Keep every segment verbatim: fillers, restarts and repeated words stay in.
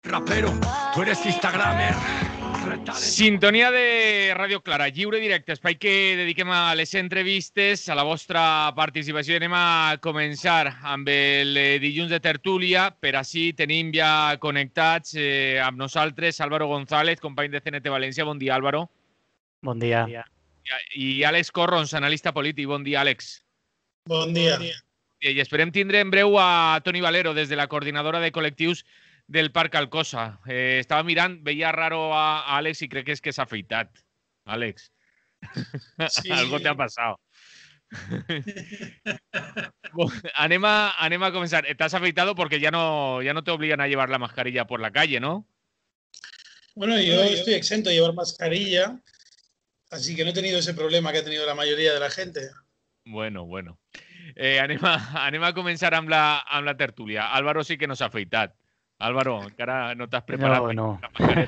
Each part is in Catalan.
Rapero, tu eres instagramer. Sintonia de Ràdio Clara, lliure directe, espai que dediquem a les entrevistes, a la vostra participació. Anem a començar amb el dilluns de tertúlia. Per així tenim ja connectats eh, amb nosaltres Álvaro González, company de C N T València. Bon dia, Álvaro. Bon dia. I Àlex Corrons, analista polític. Bon dia, Àlex. Bon dia. I esperem tindre en breu a Toni Valero des de la coordinadora de col·lectius del Parc Alcosa. Eh, estava mirant, veia raro a, a Àlex i crec que és que s'ha afeitat. Àlex, sí. Algo te ha passat. Bueno, anem, a, anem a començar. T'has afeitado porque ya no, ya no te obligan a llevar la mascarilla por la calle, ¿no? Bueno, yo estoy exento de llevar mascarilla, así que no he tenido ese problema que ha tenido la mayoría de la gente. Bueno, bueno. Eh, anem, a, anem a començar amb la, amb la tertúlia. Álvaro sí que no s'ha afeitat. Álvaro, encara no t'has preparat? No, no.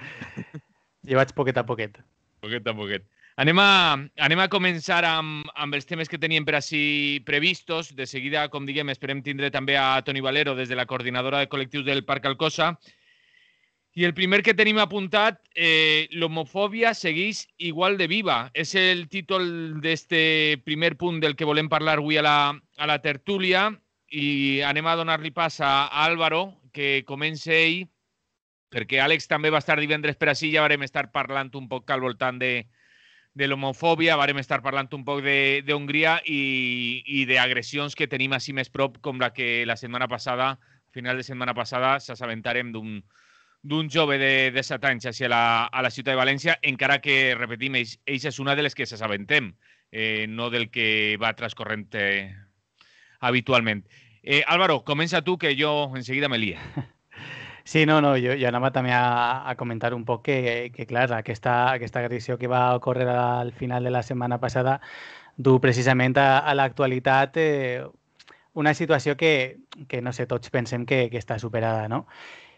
Jo vaig poquet a poquet. Poquet a poquet. Anem a, anem a començar amb, amb els temes que teníem per així previstos. De seguida, com diguem, esperem tindre també a Toni Valero des de la coordinadora de col·lectius del Parc Alcosa. I el primer que tenim apuntat, eh, l'homofòbia segueix igual de viva. És el títol d'este primer punt del que volem parlar avui a la, a la tertúlia. I anem a donar-li pas a Álvaro, que comença ell, perquè Àlex també va estar divendres per així, ja varem estar parlant un poc al voltant de, de l'homofòbia, varem estar parlant un poc d'Hongria i, i d'agressions que tenim així més prop, com la que la setmana passada, a final de setmana passada, s'assabentarem d'un d'un jove de disset anys a la, a la ciutat de València, encara que, repetim, ells, ells és una de les que s'assabentem, eh, no del que va transcorrent eh, habitualment. Eh, Álvaro, comença tu, que jo enseguida me lia. Sí, no, no, jo, jo anava també a, a comentar un poc que, que clar, aquesta, aquesta agressió que va ocórrer al final de la setmana passada du precisament a, a l'actualitat eh, una situació que, que, no sé, tots pensem que, que està superada, no?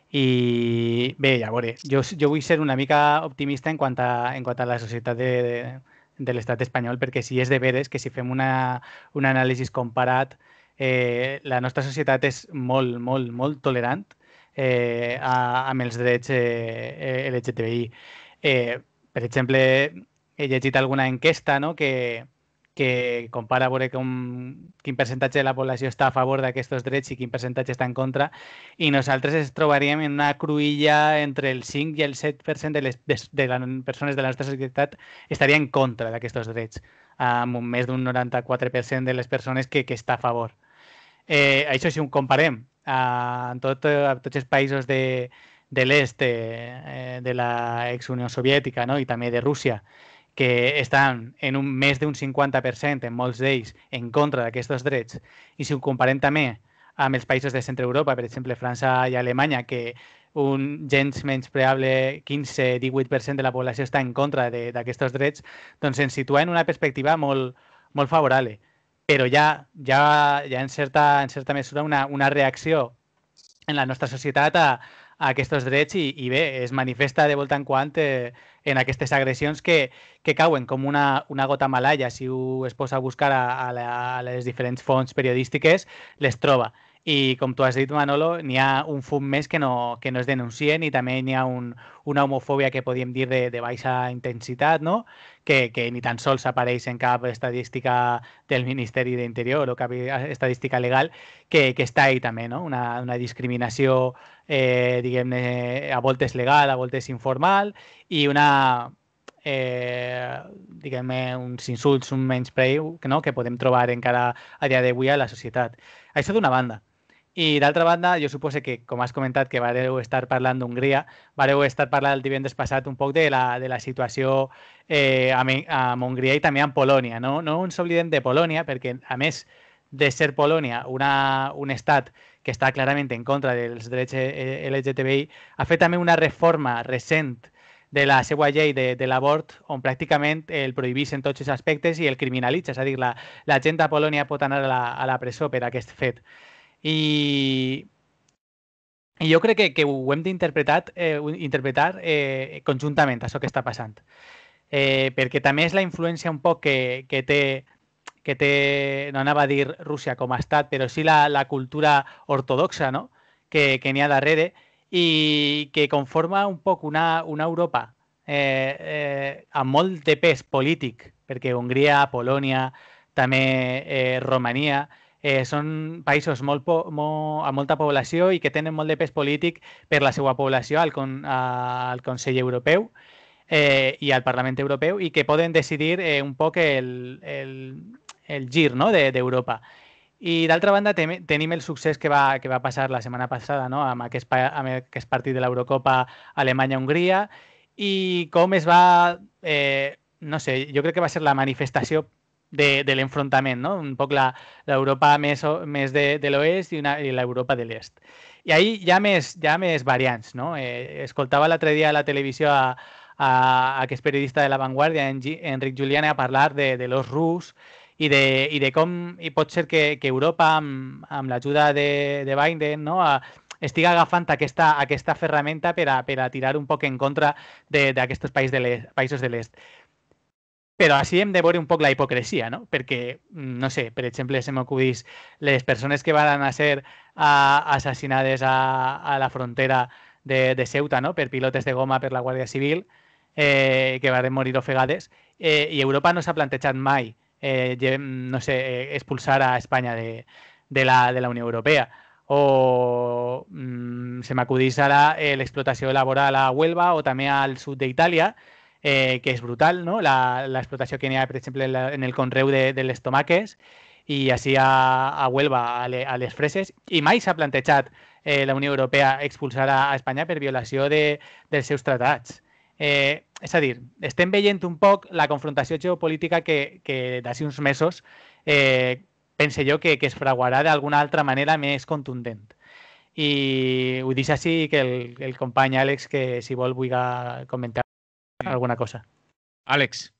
I bé, ja veure, jo, jo vull ser una mica optimista en quant a, en quant a la societat de, de, de l'estat espanyol, perquè si és de veres que si fem una, un anàlisi comparat, eh, la nostra societat és molt, molt, molt tolerant eh, a, amb els drets eh, L G T B I. Eh, per exemple, he llegit alguna enquesta, no?, que, que compara a veure com, quin percentatge de la població està a favor d'aquests drets i quin percentatge està en contra, i nosaltres ens trobaríem en una cruïlla entre el cinc i el set per cent de les, de, de les persones de la nostra societat estaria en contra d'aquests drets, amb més d'un noranta-quatre per cent de les persones que, que està a favor. Eh, això si ho comparem a, tot, a tots els països de, de l'est, eh, de la ex-Unió Soviètica, no?, i també de Rússia, que estan en un, més d'un cinquanta per cent, en molts d'ells, en contra d'aquests drets. I si ho comparem també amb els països de centre Europa, per exemple, França i Alemanya, que un gens menyspreable quinze a divuit per cent de la població està en contra d'aquests drets, doncs ens situa en una perspectiva molt, molt favorable. Però ja, ja, ja en, certa, en certa mesura una, una reacció en la nostra societat a, a aquests drets i, i bé, es manifesta de volta en quant eh, en aquestes agressions que, que cauen com una, una gota malaia. Si ho es posa a buscar a, a, la, a les diferents fonts periodístiques, les troba. I com tu has dit, Manolo, n'hi ha un fum més que no, que no es denuncien i també n'hi ha un, una homofòbia que podríem dir de, de baixa intensitat, no?, que, que ni tan sols apareix en cap estadística del Ministeri d'Interior o cap estadística legal, que, que està ahí també, no?, una, una discriminació, eh, diguem-ne, a voltes legal, a voltes informal, i una... Eh, diguem-ne, uns insults, un menyspreu, no?, que podem trobar encara a dia d'avui a la societat. Això d'una banda. I d'altra banda, jo suposo que, com has comentat, que vareu estar parlant d'Hongria, vareu estar parlant el divendres passat un poc de la, de la situació eh, amb, amb Hongria i també amb Polònia. No, no ens oblidem de Polònia, perquè a més de ser Polònia una, un estat que està clarament en contra dels drets L G T B I, ha fet també una reforma recent de la seva llei de, de l'abort, on pràcticament el prohibís en tots els aspectes i el criminalitza. És a dir, la, la gent a Polònia pot anar a la, a la presó per aquest fet. I, i jo crec que, que ho hem d'interpretar eh, interpretar eh, conjuntament, això que està passant. Eh, perquè també és la influència un poc que, que té, que té, no anava a dir Rússia com a estat, però sí la, la cultura ortodoxa, no?, que, que n'hi ha darrere, i que conforma un poc una, una Europa eh, eh, amb molt de pes polític, perquè Hongria, Polònia, també eh, Romania, eh, són països molt, po molt, amb molta població i que tenen molt de pes polític per la seva població al, con al Consell Europeu eh, i al Parlament Europeu i que poden decidir eh, un poc el, el, el gir, no?, d'Europa. I d'altra banda tem tenim el succés que va, que va passar la setmana passada, no?, amb aquest, amb aquest partit de l'Eurocopa Alemanya-Hongria i com es va, eh, no sé, jo crec que va ser la manifestació de, de l'enfrontament, no?, un poc l'Europa més, més de, de l'oest i, una, i l'Europa de l'est. I ahí hi ha més, hi ha més variants, no? Eh, escoltava l'altre dia a la televisió a, a, a aquest periodista de La Vanguardia, Enric Juliana, a parlar de, de l'os rus i de, i de com i pot ser que, que Europa, amb, amb l'ajuda de, de Biden, no?, a, estigui agafant aquesta, aquesta ferramenta per a, per a tirar un poc en contra d'aquests països de països de l'est. Però així hem de veure un poc la hipocresia, no? Perquè, no sé, per exemple, se m'acudís les persones que van a ser uh, assassinades a, a la frontera de, de Ceuta, no?, per pilotes de goma per la Guàrdia Civil, eh, que van morir ofegades, eh, i Europa no s'ha plantejat mai Eh, no sé, expulsar a Espanya de, de, la, de la Unió Europea. O mmm, se m'acudís ara eh, l'explotació laboral a Huelva o també al sud d'Itàlia, eh, que és brutal, no?, l'explotació que n'hi ha, per exemple, en, la, en el conreu de, de les tomaques, i així a, a Huelva, a, le, a les freses, i mai s'ha plantejat eh, la Unió Europea expulsar a, a Espanya per violació de, dels seus tractats. Eh, és a dir, estem veient un poc la confrontació geopolítica que, que d'ací uns mesos eh, pense jo que, que es fraguarà d'alguna altra manera més contundent. I ho deixo així que el, el company Àlex, que si vol vulgui comentar alguna cosa. Àlex.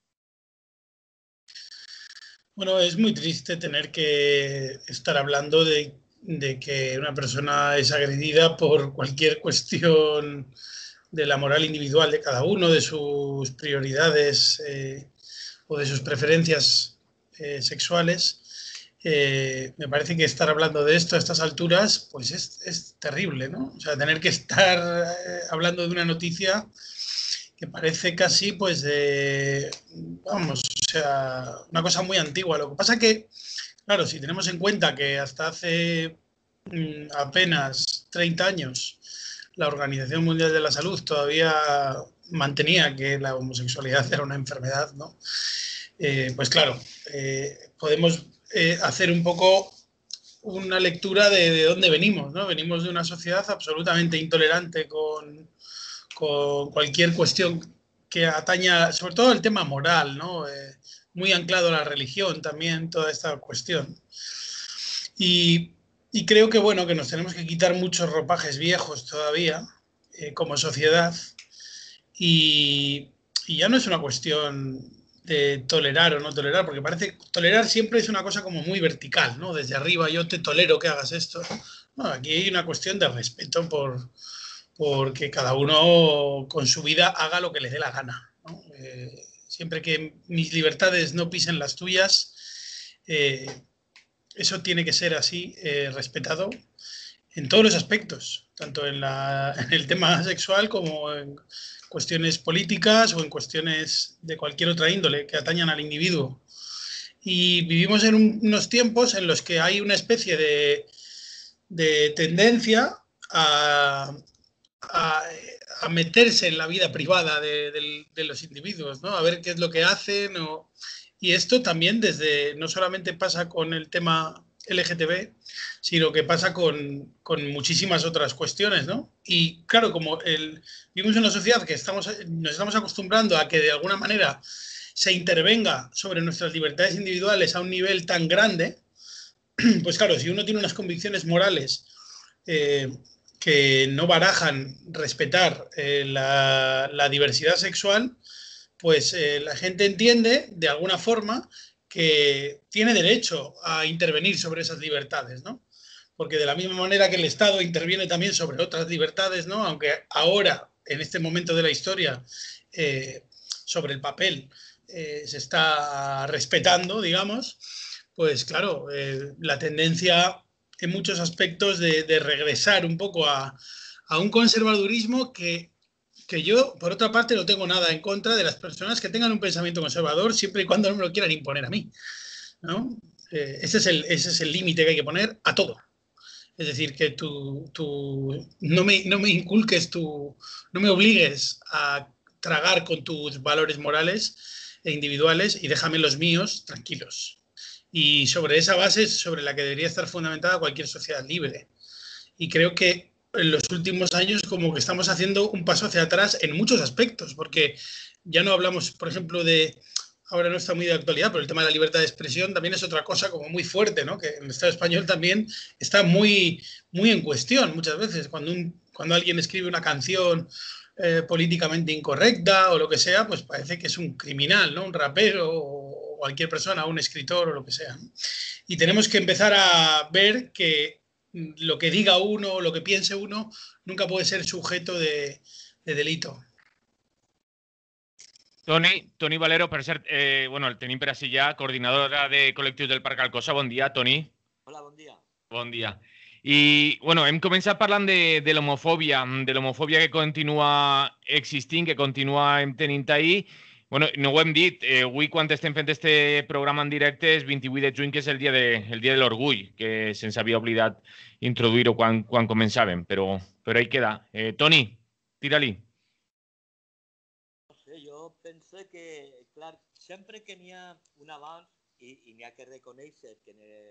Bueno, es muy triste tener que estar hablando de, de que una persona es agredida por cualquier cuestión de la moral individual de cada uno, de sus prioridades eh, o de sus preferencias eh, sexuales. Eh, me parece que estar hablando de esto a estas alturas pues es, es terrible, ¿no? O sea, tener que estar eh, hablando de una noticia que parece casi pues de, vamos, o sea, una cosa muy antigua. Lo que pasa que, claro, si tenemos en cuenta que hasta hace mmm, apenas treinta años la Organización Mundial de la Salud todavía mantenía que la homosexualidad era una enfermedad, ¿no? Eh, pues claro, eh, podemos eh, hacer un poco una lectura de, de dónde venimos, ¿no? Venimos de una sociedad absolutamente intolerante con, con cualquier cuestión que ataña, sobre todo el tema moral, ¿no? Eh, muy anclado a la religión también, toda esta cuestión. Y Y creo que, bueno, que nos tenemos que quitar muchos ropajes viejos todavía eh, como sociedad y, y ya no es una cuestión de tolerar o no tolerar, porque parece que tolerar siempre es una cosa como muy vertical, ¿no? Desde arriba yo te tolero que hagas esto. No, aquí hay una cuestión de respeto por, por que cada uno con su vida haga lo que le dé la gana, ¿no? Eh, siempre que mis libertades no pisen las tuyas, eh, eso tiene que ser así, eh, respetado en todos los aspectos, tanto en, la, en el tema sexual como en cuestiones políticas o en cuestiones de cualquier otra índole que atañan al individuo. Y vivimos en un, unos tiempos en los que hay una especie de, de tendencia a, a, a meterse en la vida privada de, de, de los individuos, ¿no? A ver qué es lo que hacen o... Y esto también desde, no solamente pasa con el tema L G T B, sino que pasa con, con muchísimas otras cuestiones, ¿no? Y claro, como el, vivimos en una sociedad que estamos, nos estamos acostumbrando a que de alguna manera se intervenga sobre nuestras libertades individuales a un nivel tan grande, pues claro, si uno tiene unas convicciones morales eh, que no barajan respetar eh, la, la diversidad sexual, pues eh, la gente entiende de alguna forma que tiene derecho a intervenir sobre esas libertades, ¿no? Porque de la misma manera que el Estado interviene también sobre otras libertades, ¿no? Aunque ahora, en este momento de la historia, eh, sobre el papel eh, se está respetando, digamos, pues claro, eh, la tendencia en muchos aspectos de, de regresar un poco a, a un conservadurismo que, que yo, por otra parte, no tengo nada en contra de las personas que tengan un pensamiento conservador siempre y cuando no me lo quieran imponer a mí, ¿no? Eh, ese es el, ese es el límite que hay que poner a todo. Es decir, que tú, tú no, me, no me inculques, tu, no me obligues a tragar con tus valores morales e individuales y déjame los míos tranquilos. Y sobre esa base es sobre la que debería estar fundamentada cualquier sociedad libre. Y creo que en los últimos años como que estamos haciendo un paso hacia atrás en muchos aspectos, porque ya no hablamos, por ejemplo, de... Ahora no está muy de actualidad, pero el tema de la libertad de expresión también es otra cosa como muy fuerte, ¿no? Que en el Estado español también está muy, muy en cuestión muchas veces. Cuando, un, cuando alguien escribe una canción eh, políticamente incorrecta o lo que sea, pues parece que es un criminal, ¿no? Un rapero o cualquier persona, un escritor o lo que sea. Y tenemos que empezar a ver que lo que diga uno o lo que piense uno nunca puede ser sujeto de, de delito. Toni, Toni Valero, per cert, eh, bueno, el tenim per així ja, coordinadora de col·lectius del Parc Alcosa. Bon dia, Toni. Hola, bon dia. Bon dia. I, bueno, hem començat parlant de, de l'homofòbia, de l'homofòbia que continua existint, que continua tenint ahir. Bueno, no ho hem dit, eh, avui quan estem fent este programa en directe és vint-i-vuit de juny, que és el dia de, el dia de l'orgull, que se'ns havia oblidat introduir-ho quan, quan començàvem, però, però ahí queda. Eh, Toni, tira-li. Jo penso que, clar, sempre que n'hi ha un avanç, i, i n'hi ha que reconèixer que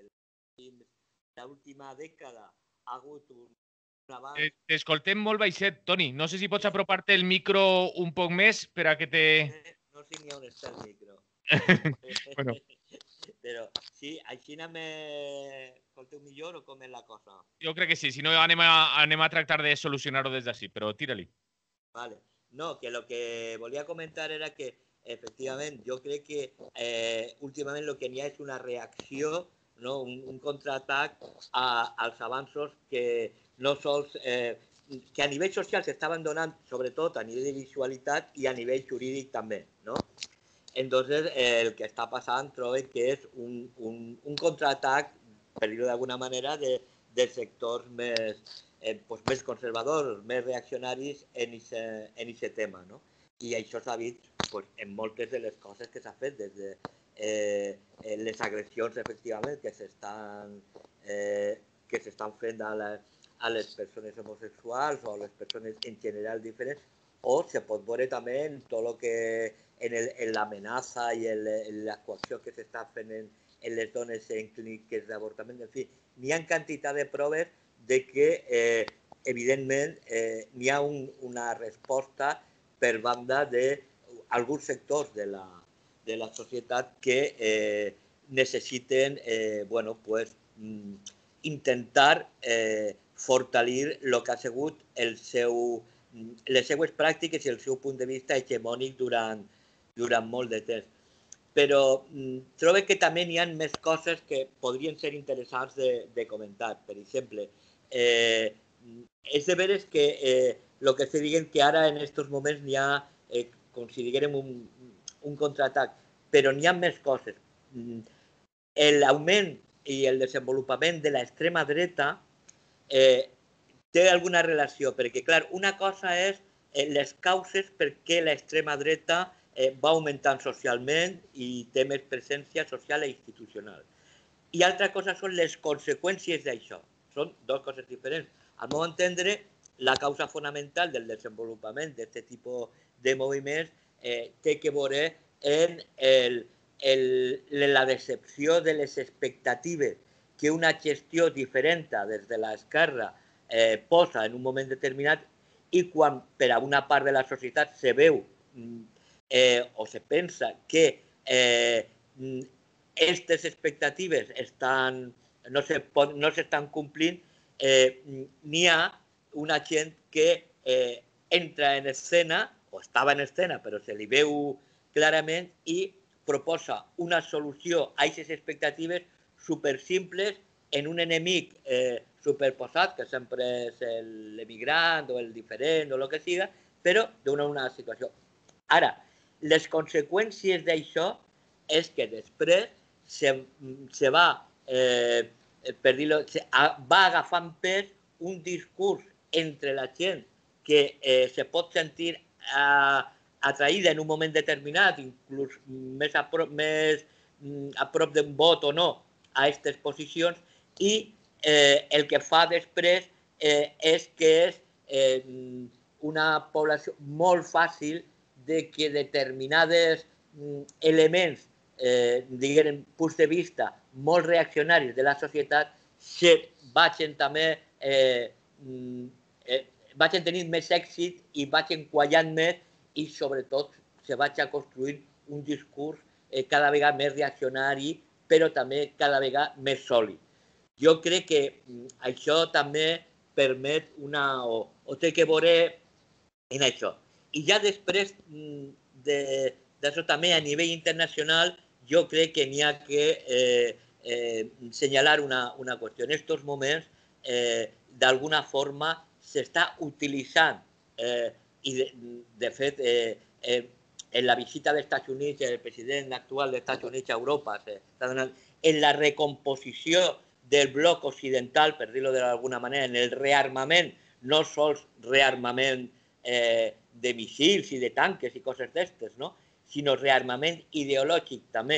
en l'última dècada ha hagut un, un avanç... Eh, T'escoltem molt baixet, Toni. No sé si pots apropar-te el micro un poc més per a que te... No sé ni on està el micro. Bueno. Però sí, així m'escolteu millor o com és la cosa? Jo crec que sí, si no anem a, anem a tractar de solucionar-ho des d'ací, però tira-li. Vale. No, que lo que volia comentar era que, efectivament, jo crec que eh, últimament el que n'hi ha és una reacció, no? un, un contraatac a, als avanços que no sols... Eh, que a nivell social s'estaven donant, sobretot a nivell de visualitat i a nivell jurídic també, no? Entonces, eh, el que està passant trobo que és un, un, un contraatac, per dir-ho d'alguna manera, de, de sectors més... Eh, pues, més conservadors, més reaccionaris en aquest tema, no? I això s'ha vist pues, en moltes de les coses que s'ha fet, des de eh, les agressions, efectivament, que s'estan eh, que s'estan fent a, la, a les persones homosexuals o a les persones en general diferents, o se pot veure també en tot el que en l'amenaça i en la coacció que s'està fent en, en les dones en clíniques d'avortament. En fi, n'hi ha quantitat de proves de que, eh, evidentment, eh, n'hi ha un, una resposta per banda d'alguns sectors de la, de la societat que eh, necessiten eh, bueno, pues, mm, intentar eh, fortalir el que ha sigut el seu, les seues pràctiques i el seu punt de vista hegemònic durant, durant molt de temps. Però mm, trobo que també n'hi ha més coses que podrien ser interessants de, de comentar. Per exemple, Eh, és de veres que eh, el que se diguen que ara en aquests moments n'hi ha, eh, com si diguem, un, un contraatac, però n'hi ha més coses. L'augment i el desenvolupament de l'extrema dreta eh, té alguna relació, perquè, clar, una cosa és eh, les causes per què l'extrema dreta eh, va augmentant socialment i té més presència social i institucional. I altra cosa són les conseqüències d'això. Són dues coses diferents. Al meu entendre, la causa fonamental del desenvolupament d'aquest tipus de moviments eh, té que veure en el, el, la decepció de les expectatives que una gestió diferent des de l'esquerra eh, posa en un moment determinat i quan per a una part de la societat se veu eh, o se pensa que aquestes eh, expectatives estan... no s'estan complint, eh, n'hi ha una gent que eh, entra en escena, o estava en escena, però se li veu clarament, i proposa una solució a aquestes expectatives supersimples en un enemic eh, superposat, que sempre és l'emigrant o el diferent o el que siga, però d'una una situació. Ara, les conseqüències d'això és que després se, se va... Eh, per dir-ho, va agafant pes un discurs entre la gent que eh, se pot sentir eh, atraïda en un moment determinat, inclús més a prop, més, a prop d'un vot o no a aquestes posicions, i eh, el que fa després eh, és que és eh, una població molt fàcil de que determinades elements, eh, diguem, punts de vista molt reaccionaris de la societat se vagin també eh, eh, vagin tenint més èxit i vagin quallant més i sobretot se vagi construint un discurs eh, cada vegada més reaccionari però també cada vegada més sòlid. Jo crec que això també permet una... o, o té que veure en això. I ja després d'això de, també a nivell internacional jo crec que n'hi ha que eh, eh, senyalar una, una qüestió. En aquests moments, eh, d'alguna forma, s'està utilitzant eh, i de, de fet eh, eh, en la visita dels Estats Units, el president actual dels Estats Units a Europa, en la recomposició del bloc occidental, per dir-ho d'alguna manera, en el rearmament, no sols rearmament eh, de missils i de tanques i coses d'estes, no? Sinó rearmament ideològic també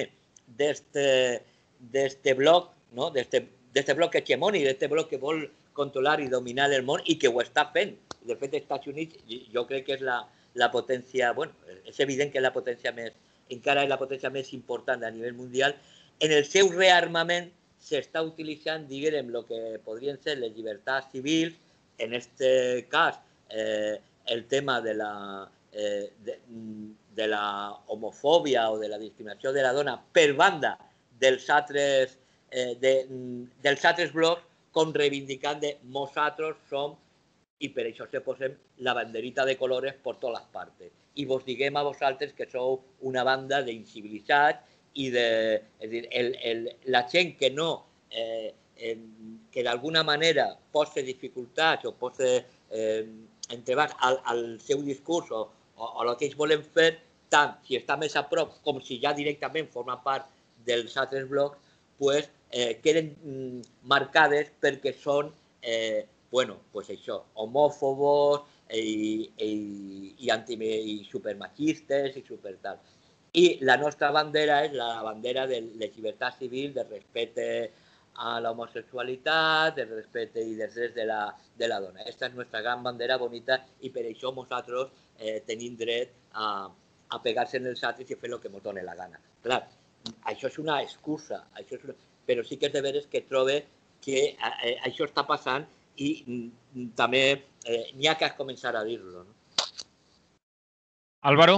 d'este bloc, no? d'este bloc hegemònic, d'este bloc que vol controlar i dominar el món i que ho està fent. De fet, els Estats Units jo crec que és la, la potència, bueno, és evident que és la potència més, encara és la potència més important a nivell mundial. En el seu rearmament s'està utilitzant, diguem, el que podrien ser les llibertats civils, en aquest cas, eh, el tema de la, eh, de, de la homofòbia o de la discriminació de la dona per banda dels altres, eh, de, dels altres blocs, com reivindicant de nosaltres som, i per això se posem la banderita de colores per totes les parts. I vos diguem a vosaltres que sou una banda d'incivilitzats i de... És a dir, el, el, la gent que no... Eh, eh, que d'alguna manera posa dificultats o posa eh, entrebancs al, al seu discurs o, o, o el que ells volen fer, tant si està més a prop com si ja directament forma part dels altres blocs, pues, eh, queden mm, marcades perquè són eh, bueno, pues això, homòfobos i, i, i, anti, i supermachistes i super tal. I la nostra bandera és la bandera de les llibertats civils, del respecte a la homosexualitat, del respecte i dels drets de la, de la dona. Aquesta és la nostra gran bandera bonita i per això nosaltres eh, tenim dret a, a pegar-se en els altres i fer el que ens doni la gana. Clar, això és una excusa, això és una... però sí que és de veres que trobe que eh, això està passant i mm, també eh, n'hi ha que començar a dir-lo. ¿No? Álvaro?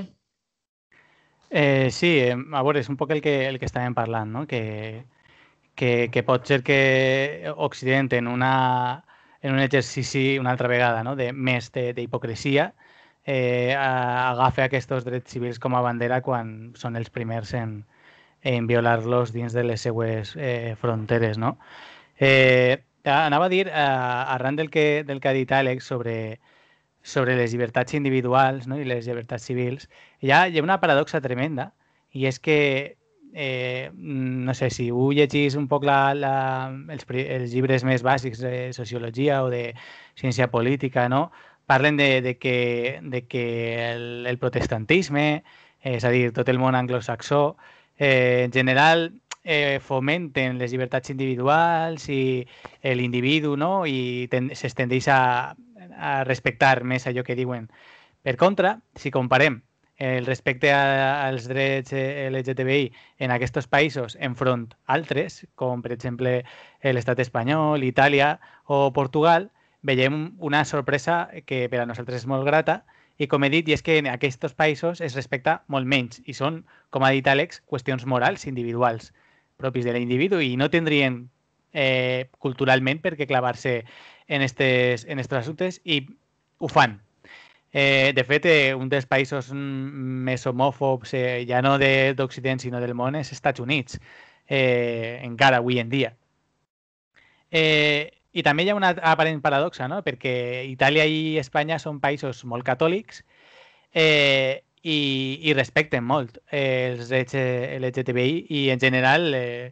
Eh, sí, eh, a veure, és un poc el que, el que estàvem parlant, no? Que, que, que pot ser que Occident en, una, en un exercici una altra vegada, no? De més d'hipocresia eh, agafa aquests drets civils com a bandera quan són els primers en, en violar-los dins de les seues eh, fronteres, no? Eh, anava a dir, eh, arran del que, del que ha dit Àlex sobre, sobre les llibertats individuals, no? I les llibertats civils, hi ha, hi ha una paradoxa tremenda, i és que, eh, no sé, si ho llegís un poc la, la, els, els llibres més bàsics de sociologia o de ciència política, no? Parlen de, de que, de que el, el protestantisme, eh, és a dir, tot el món anglosaxó, eh, en general eh, fomenten les llibertats individuals i l'individu, no? I es tendeix a, a respectar més allò que diuen. Per contra, si comparem el respecte a, als drets L G T B I en aquests països enfront altres, com per exemple l'estat espanyol, Itàlia o Portugal, veiem una sorpresa que per a nosaltres és molt grata i, com he dit, i és que en aquests països es respecta molt menys i són, com ha dit Àlex, qüestions morals individuals propis de l'individu i no tindrien eh, culturalment per què clavar-se en estos, en estos assumptes i ho fan. Eh, de fet, eh, un dels països més homòfobs, eh, ja no d'Occident sinó del món, és Estats Units, eh, encara avui en dia. Eh, I també hi ha una aparent paradoxa, no? Perquè Itàlia i Espanya són països molt catòlics eh, i, i respecten molt eh, els drets L G T B I i en general eh,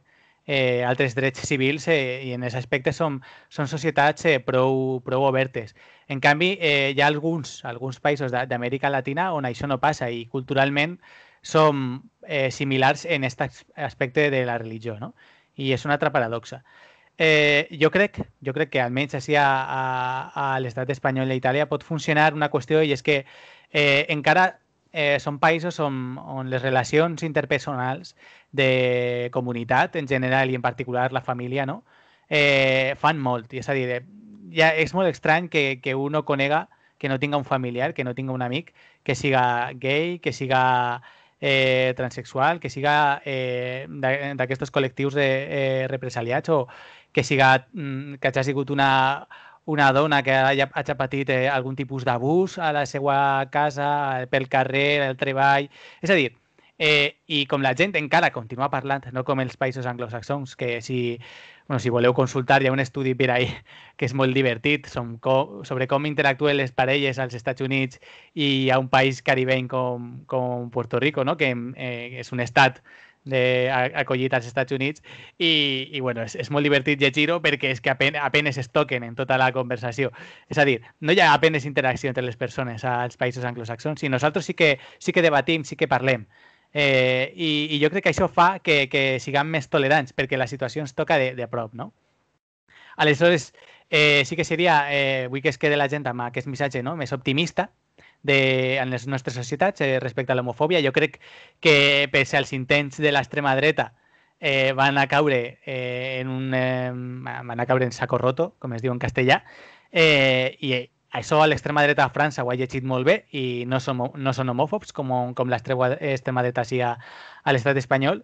eh, altres drets civils eh, i en aquest aspecte són, són societats eh, prou, prou obertes. En canvi, eh, hi ha alguns, alguns països d'Amèrica Latina on això no passa i culturalment som eh, similars en aquest aspecte de la religió, no? I és una altra paradoxa. Eh, jo crec, jo crec que almenys així a, a, a l'estat espanyol i Itàlia pot funcionar una qüestió i és que eh, encara eh, són països on, on les relacions interpersonals de comunitat en general i en particular la família, no? eh, fan molt. És a dir, eh, ja és molt estrany que, que un no conega, que no tinga un familiar, que no tinga un amic, que siga gay, que siga eh, transexual, que siga eh, d'aquests col·lectius de, eh, represaliats o que siga que hagi sigut una, una dona que hagi, hagi patit eh, algun tipus d'abús a la seva casa, pel carrer, el treball... És a dir, eh, i com la gent encara continua parlant, no com els països anglosaxons, que si, bueno, si voleu consultar hi ha un estudi per ahí que és molt divertit sobre com interactuen les parelles als Estats Units i a un país caribeny com, com Puerto Rico, no? que eh, és un estat de, acollit als Estats Units i, i bueno, és, és molt divertit llegir-ho perquè és que apenes, apenes es toquen en tota la conversació. És a dir, no hi ha apenes interacció entre les persones als països anglosaxons i nosaltres sí que, sí que debatim, sí que parlem. Eh, i, i jo crec que això fa que, que siguem més tolerants perquè la situació ens toca de, de prop, no? Aleshores, eh, sí que seria, eh, vull que es quede la gent amb aquest missatge, no? més optimista de, en les nostres societats eh, respecte a l'homofòbia. Jo crec que, pese als intents de l'extrema dreta, eh, van a caure eh, en un eh, van a caure en saco roto, com es diu en castellà, eh, i això a l'extrema dreta a França ho ha llegit molt bé i no són, no són homòfobs com, com l'extrema dreta sí a, a l'estat espanyol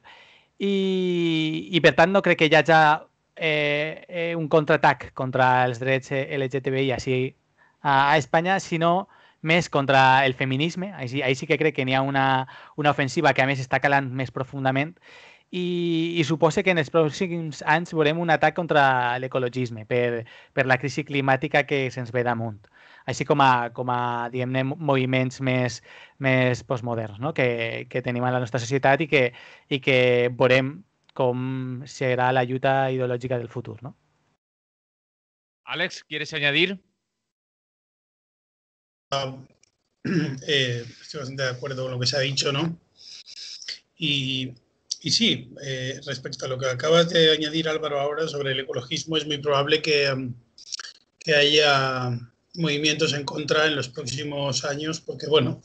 i, i per tant no crec que hi hagi eh, un contraatac contra els drets L G T B I així a, a Espanya, sinó més contra el feminisme. Ahí, ahí sí que crec que n'hi ha una, una ofensiva que a més està calant més profundament i, i suposa que en els pròxims anys veurem un atac contra l'ecologisme per, per la crisi climàtica que se'ns ve damunt, així com a, com a diguem-ne, moviments més, més postmoderns, no? que, que tenim a la nostra societat i que, i que veurem com serà la lluita ideològica del futur, ¿no? Àlex, ¿quieres añadir? Eh, estoy bastante de acuerdo con lo que se ha dicho, ¿no? Y, y sí, eh, respecto a lo que acabas de añadir, Álvaro, ahora sobre el ecologismo, es muy probable que, que haya movimientos en contra en los próximos años, porque, bueno,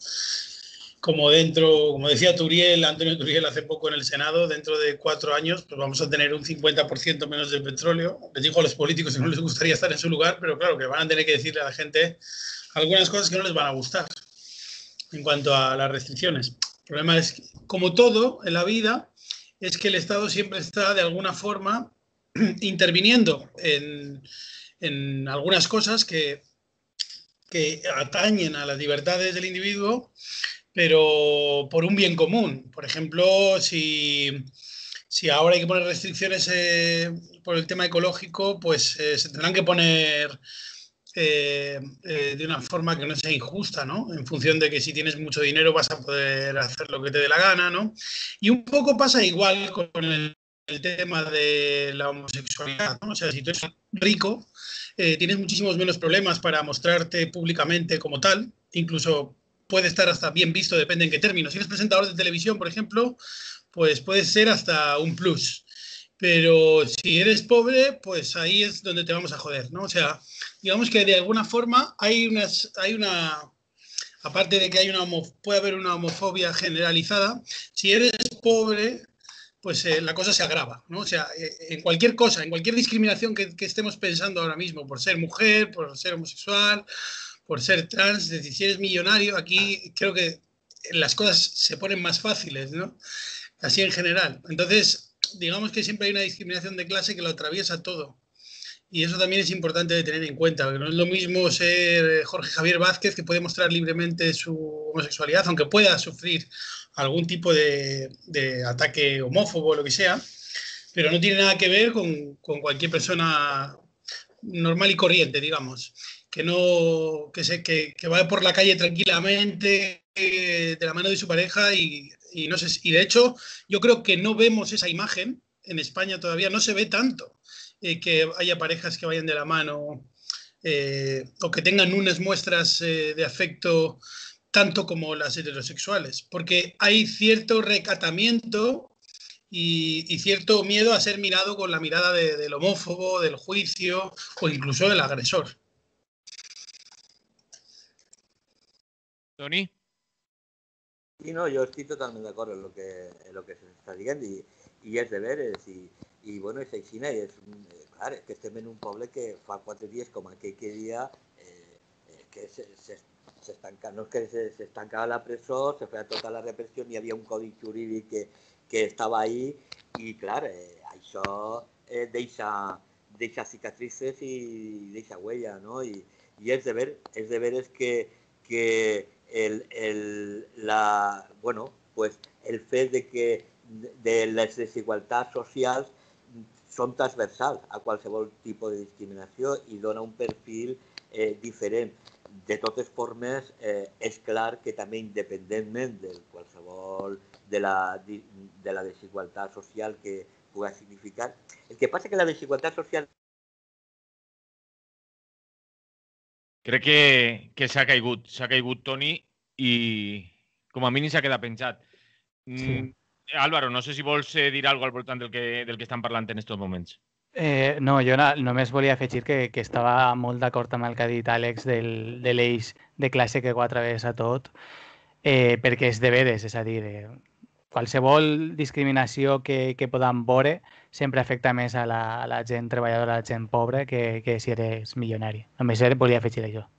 como dentro, como decía Turiel, Antonio Turiel hace poco en el Senado, dentro de cuatro años pues vamos a tener un cincuenta por ciento menos de petróleo. Les digo a los políticos que no les gustaría estar en su lugar, pero claro, que van a tener que decirle a la gente algunas cosas que no les van a gustar en cuanto a las restricciones. El problema es que, como todo en la vida, es que el Estado siempre está de alguna forma interviniendo en, en algunas cosas que, que atañen a las libertades del individuo, pero por un bien común. Por ejemplo, si, si ahora hay que poner restricciones eh, por el tema ecológico, pues eh, se tendrán que poner eh, eh, de una forma que no sea injusta, ¿no? En función de que si tienes mucho dinero vas a poder hacer lo que te dé la gana, ¿no? Y un poco pasa igual con el, el tema de la homosexualidad, ¿no? O sea, si tú eres rico, eh, tienes muchísimos menos problemas para mostrarte públicamente como tal, incluso puede estar hasta bien visto, depende en qué términos. Si eres presentador de televisión, por ejemplo, pues puede ser hasta un plus. Pero si eres pobre, pues ahí es donde te vamos a joder, ¿no? O sea, digamos que de alguna forma hay, unas, hay una... Aparte de que hay una homo, puede haber una homofobia generalizada, si eres pobre, pues eh, la cosa se agrava, ¿no? O sea, eh, en cualquier cosa, en cualquier discriminación que, que estemos pensando ahora mismo, por ser mujer, por ser homosexual, por ser trans, es decir, si eres millonario, aquí creo que las cosas se ponen más fáciles, ¿no? Así en general. Entonces, digamos que siempre hay una discriminación de clase que lo atraviesa todo. Y eso también es importante de tener en cuenta, porque no es lo mismo ser Jorge Javier Vázquez, que puede mostrar libremente su homosexualidad, aunque pueda sufrir algún tipo de, de ataque homófobo o lo que sea, pero no tiene nada que ver con, con cualquier persona normal y corriente, digamos, que, no, que, se, que, que va por la calle tranquilamente eh, de la mano de su pareja y, y, no sé, y de hecho yo creo que no vemos esa imagen en España todavía no se ve tanto eh, que haya parejas que vayan de la mano eh, o que tengan unas muestras eh, de afecto tanto como las heterosexuales, porque hay cierto recatamiento y, y cierto miedo a ser mirado con la mirada de, del homófobo, del juicio o incluso del agresor. Toni? Sí, no, yo estoy totalmente de acuerdo en lo que, en lo que se está diciendo y, y és de veres i, i bueno, és així, és, clar, que estem en un poble que fa quatre dies com aquell que dia eh, que s'estancava, no és que s'estancava la presó, se feia tota la repressió, hi havia un codi jurídic que, que estava ahí i clar, eh, això eh, deixa, deixa cicatrices i deixa huella, no? I, i és de ver, és de veres que, que el, el, la, bueno, pues el fet de que de les desigualtats socials són transversals a qualsevol tipus de discriminació i dona un perfil eh, diferent. De totes formes, eh, és clar que també independentment de qualsevol de la, de la desigualtat social que pugui significar. El que passa que la desigualtat social... Crec que, que s'ha caigut, s'ha caigut Toni i com a mínim s'ha quedat penjat. Sí. Mm, Álvaro, no sé si vols dir alguna cosa al voltant del que, del que estan parlant en aquests moments. Eh, no, jo no, només volia afegir que, que estava molt d'acord amb el que ha dit Àlex del, de l'eix de classe que ho atravessa tot, eh, perquè és de veres, és a dir, eh, qualsevol discriminació que, que podem veure sempre afecta més a la, a la gent treballadora, a la gent pobra, que, que si eres milionari. Només volia afegir això.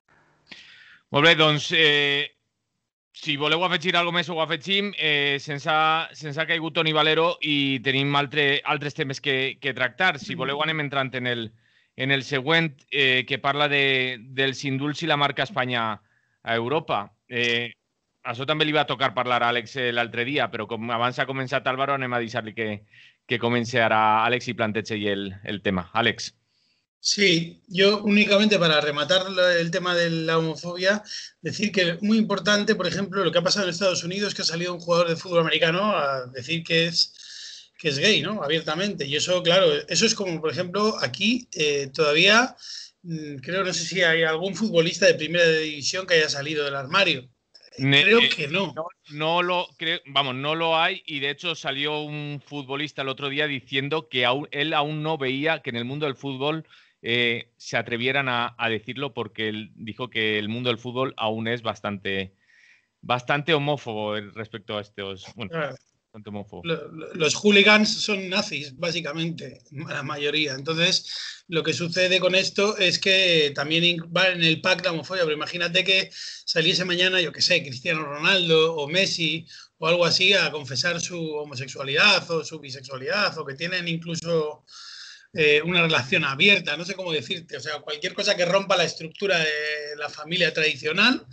Molt bé, doncs, eh, si voleu afegir alguna més ho afegim. Eh, se'ns ha, se'ns ha caigut Toni Valero i tenim altre, altres temes que, que tractar. Si voleu anem entrant en el, en el següent, eh, que parla de, dels indults i la marca Espanya a Europa. Eh, això també li va tocar parlar a Àlex l'altre dia, però com abans ha començat Álvaro, anem a deixar-li que, que comenci ara Àlex i planteja el, el tema. Àlex. Sí, yo únicamente para rematar el tema de la homofobia, decir que es muy importante, por ejemplo, lo que ha pasado en Estados Unidos, que ha salido un jugador de fútbol americano a decir que es, que es gay, ¿no? Abiertamente. Y eso, claro, eso es como, por ejemplo, aquí eh, todavía, creo, no sé si hay algún futbolista de primera división que haya salido del armario. Creo eh, que no. No, no lo creo, vamos, no lo hay y de hecho salió un futbolista el otro día diciendo que aún, él aún no veía que en el mundo del fútbol eh, se atrevieran a, a decirlo porque él dijo que el mundo del fútbol aún es bastante, bastante homófobo respecto a estos. Bueno, claro. bastante homófobo. Los hooligans son nazis, básicamente, la mayoría. Entonces, lo que sucede con esto es que también va en el pack de homofobia. Pero imagínate que saliese mañana, yo qué sé, Cristiano Ronaldo o Messi o algo así a confesar su homosexualidad o su bisexualidad o que tienen incluso eh, una relación abierta, no sé cómo decirte. O sea, cualquier cosa que rompa la estructura de la familia tradicional,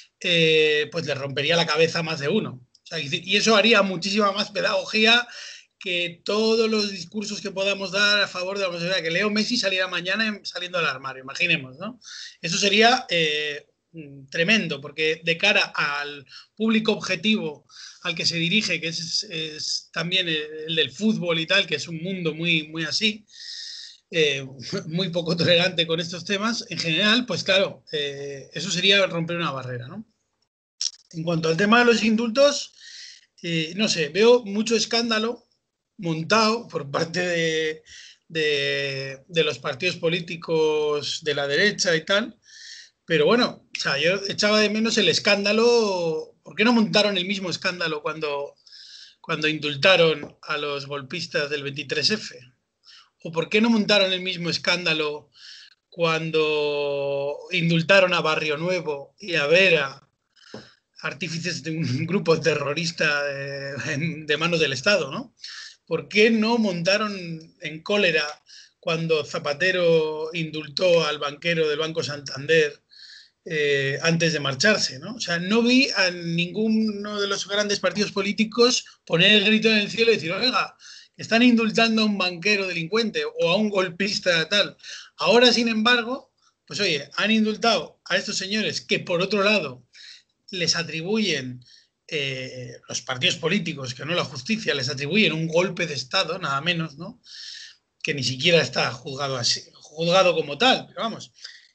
eh, pues le rompería la cabeza a más de uno. O sea, y eso haría muchísima más pedagogía que todos los discursos que podamos dar a favor de la homosexualidad. Que Leo Messi saliera mañana saliendo del armario, imaginemos, ¿no? Eso sería eh, tremendo, porque de cara al público objetivo al que se dirige, que es, es también el, el del fútbol y tal, que es un mundo muy, muy así, eh, muy poco tolerante con estos temas, en general, pues claro, eh, eso sería romper una barrera, ¿no? En cuanto al tema de los indultos, eh, no sé, veo mucho escándalo montado por parte de, de, de los partidos políticos de la derecha y tal, pero bueno, o sea, yo echaba de menos el escándalo. ¿Por qué no montaron el mismo escándalo cuando, cuando indultaron a los golpistas del veintitrés efe? ¿O por qué no montaron el mismo escándalo cuando indultaron a Barrio Nuevo y a Vera, artífices de un grupo terrorista de, de manos del Estado, ¿no? ¿Por qué no montaron en cólera cuando Zapatero indultó al banquero del Banco Santander eh, antes de marcharse, ¿no? O sea, no vi a ninguno de los grandes partidos políticos poner el grito en el cielo y decir, oiga, están indultando a un banquero delincuente o a un golpista tal. Ahora, sin embargo, pues oye, han indultado a estos señores que, por otro lado, les atribuyen eh, los partidos políticos, que no la justicia, les atribuyen un golpe de Estado, nada menos, ¿no? Que ni siquiera está juzgado así, juzgado como tal, pero vamos,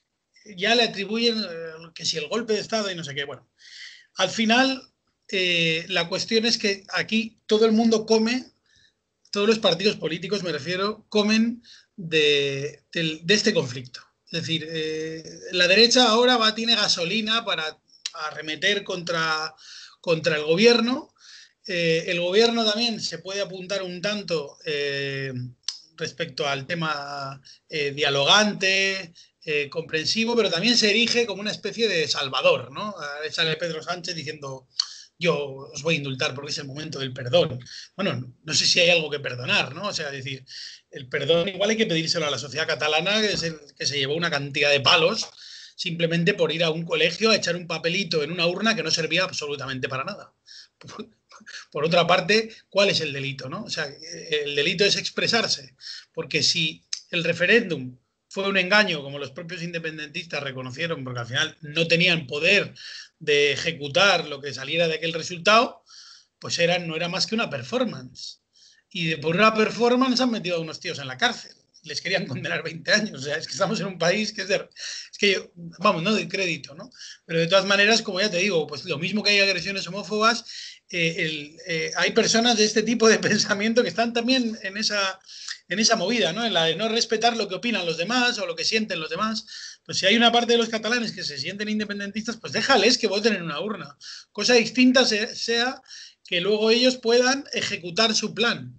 ya le atribuyen eh, que si el golpe de Estado y no sé qué. Bueno, al final eh, la cuestión es que aquí todo el mundo come, todos los partidos políticos, me refiero, comen de, de, de este conflicto. Es decir, eh, la derecha ahora va, tiene gasolina para arremeter contra, contra el gobierno. Eh, el gobierno también se puede apuntar un tanto eh, respecto al tema eh, dialogante, eh, comprensivo, pero también se erige como una especie de salvador, ¿no? Ahí sale Pedro Sánchez diciendo: yo os voy a indultar porque es el momento del perdón. Bueno, no, no sé si hay algo que perdonar, ¿no? O sea, decir, el perdón igual hay que pedírselo a la sociedad catalana, que, es el, que se llevó una cantidad de palos simplemente por ir a un colegio a echar un papelito en una urna que no servía absolutamente para nada. Por otra parte, ¿cuál es el delito, no? O sea, el delito es expresarse, porque si el referéndum fue un engaño, como los propios independentistas reconocieron, porque al final no tenían poder de ejecutar lo que saliera de aquel resultado, pues era, no era más que una performance. Y de, por una performance han metido a unos tíos en la cárcel. Les querían condenar veinte años. O sea, es que estamos en un país que es de... Es que yo, vamos, no doy crédito, ¿no? Pero de todas maneras, como ya te digo, pues lo mismo que hay agresiones homófobas, eh, el, eh, hay personas de este tipo de pensamiento que están también en esa... en esa movida, ¿no? En la de no respetar lo que opinan los demás o lo que sienten los demás. Pues si hay una parte de los catalanes que se sienten independentistas, pues déjales que voten en una urna. Cosa distinta sea que luego ellos puedan ejecutar su plan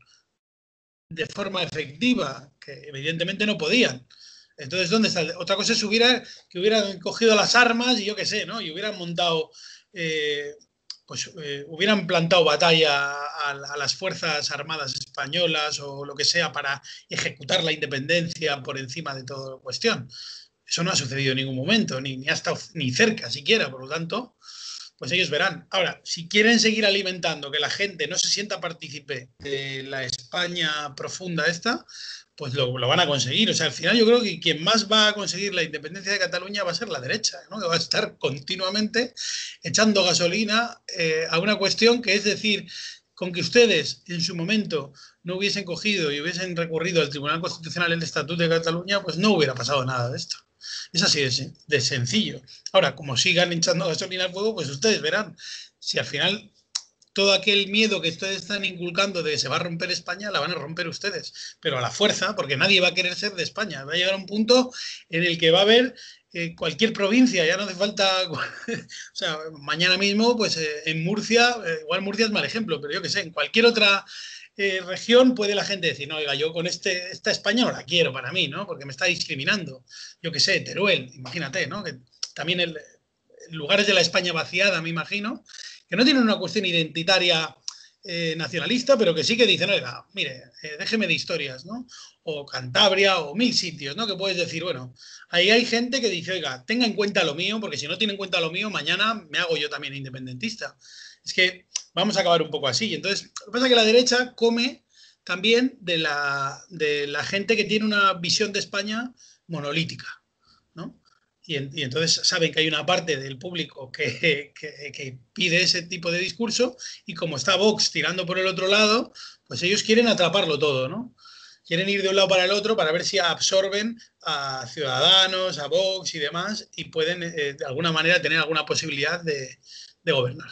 de forma efectiva, que evidentemente no podían. Entonces, ¿dónde está? Otra cosa es hubiera, que hubieran cogido las armas y yo qué sé, ¿no? Y hubieran montado... Eh, pues eh, hubieran plantado batalla a, a las Fuerzas Armadas Españolas o lo que sea para ejecutar la independencia por encima de toda cuestión. Eso no ha sucedido en ningún momento, ni, ni ha estado ni cerca siquiera, por lo tanto, pues ellos verán. Ahora, si quieren seguir alimentando que la gente no se sienta partícipe de la España profunda esta, pues lo, lo van a conseguir. O sea, al final yo creo que quien más va a conseguir la independencia de Cataluña va a ser la derecha, ¿no? Que va a estar continuamente echando gasolina eh, a una cuestión que es decir, con que ustedes en su momento no hubiesen cogido y hubiesen recurrido al Tribunal Constitucional el Estatuto de Cataluña, pues no hubiera pasado nada de esto. Es así de, de sencillo. Ahora, como sigan echando gasolina al fuego, pues ustedes verán si al final... todo aquel miedo que ustedes están inculcando de que se va a romper España, la van a romper ustedes, pero a la fuerza, porque nadie va a querer ser de España. Va a llegar a un punto en el que va a haber eh, cualquier provincia, ya no hace falta... o sea, mañana mismo, pues eh, en Murcia, eh, igual Murcia es mal ejemplo, pero yo qué sé, en cualquier otra eh, región puede la gente decir, no, oiga, yo con este, esta España no la quiero para mí, ¿no? Porque me está discriminando. Yo qué sé, Teruel, imagínate, ¿no? Que también el, lugares de la España vaciada, me imagino, que no tienen una cuestión identitaria eh, nacionalista, pero que sí que dicen, oiga, mire, eh, déjeme de historias, ¿no? O Cantabria, o mil sitios, ¿no? Que puedes decir, bueno, ahí hay gente que dice, oiga, tenga en cuenta lo mío, porque si no tiene en cuenta lo mío, mañana me hago yo también independentista. Es que vamos a acabar un poco así. Entonces, lo que pasa es que la derecha come también de la, de la gente que tiene una visión de España monolítica, ¿no? Y, en, y entonces saben que hay una parte del público que, que, que pide ese tipo de discurso y como está Vox tirando por el otro lado, pues ellos quieren atraparlo todo, ¿no? Quieren ir de un lado para el otro para ver si absorben a Ciudadanos, a Vox y demás y pueden eh, de alguna manera tener alguna posibilidad de, de gobernar.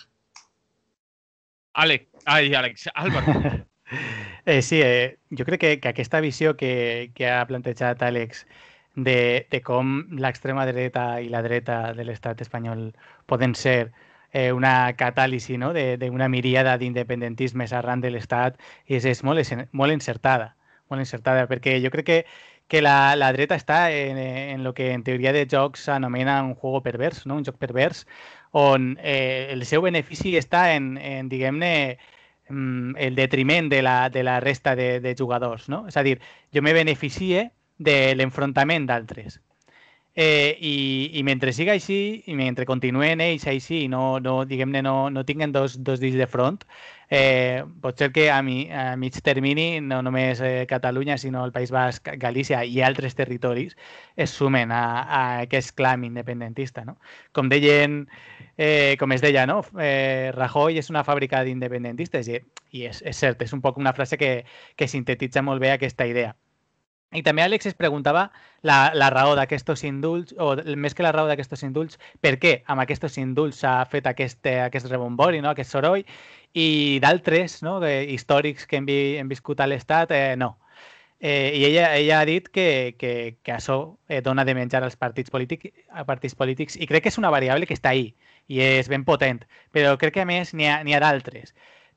Alex, ai, Alex, Álvaro. eh, sí, eh, jo crec que, que aquesta visió que, que ha plantejat Àlex de, de com l'extrema dreta i la dreta de l'estat espanyol poden ser eh, una catàlisi, no? d'una miríada d'independentismes arran de l'estat és, és molt, molt encertada, molt encertada, perquè jo crec que, que la, la dreta està en, en el que en teoria de jocs s'anomena un juego pervers, no? Un joc pervers, on eh, el seu benefici està en, en diguem-ne, el detriment de la, de la resta de, de jugadors, no? És a dir, jo me beneficie de l'enfrontament d'altres. Eh, i, I mentre siga així, i mentre continuen ells així, no, no, diguem-ne, no, no tinguen dos, dos dits de front, eh, pot ser que a, mi, a mig termini no només eh, Catalunya, sinó el País Basc, Galícia i altres territoris es sumen a, a aquest clam independentista. No? Com deien, eh, com es deia, no? eh, Rajoy és una fàbrica d'independentistes i, i és, és cert, és un poc una frase que, que sintetitza molt bé aquesta idea. I també Àlex es preguntava la, la raó d'aquests indults, o més que la raó d'aquests indults, per què amb aquests indults s'ha fet aquest, aquest rebombori, no? Aquest soroll, i d'altres no? històrics que hem, vi, hem viscut a l'Estat, eh, no. Eh, I ella, ella ha dit que, que, que això eh, dona de menjar als partits, polític, a partits polítics, i crec que és una variable que està ahí, i és ben potent, però crec que a més n'hi ha, n'hi ha d'altres.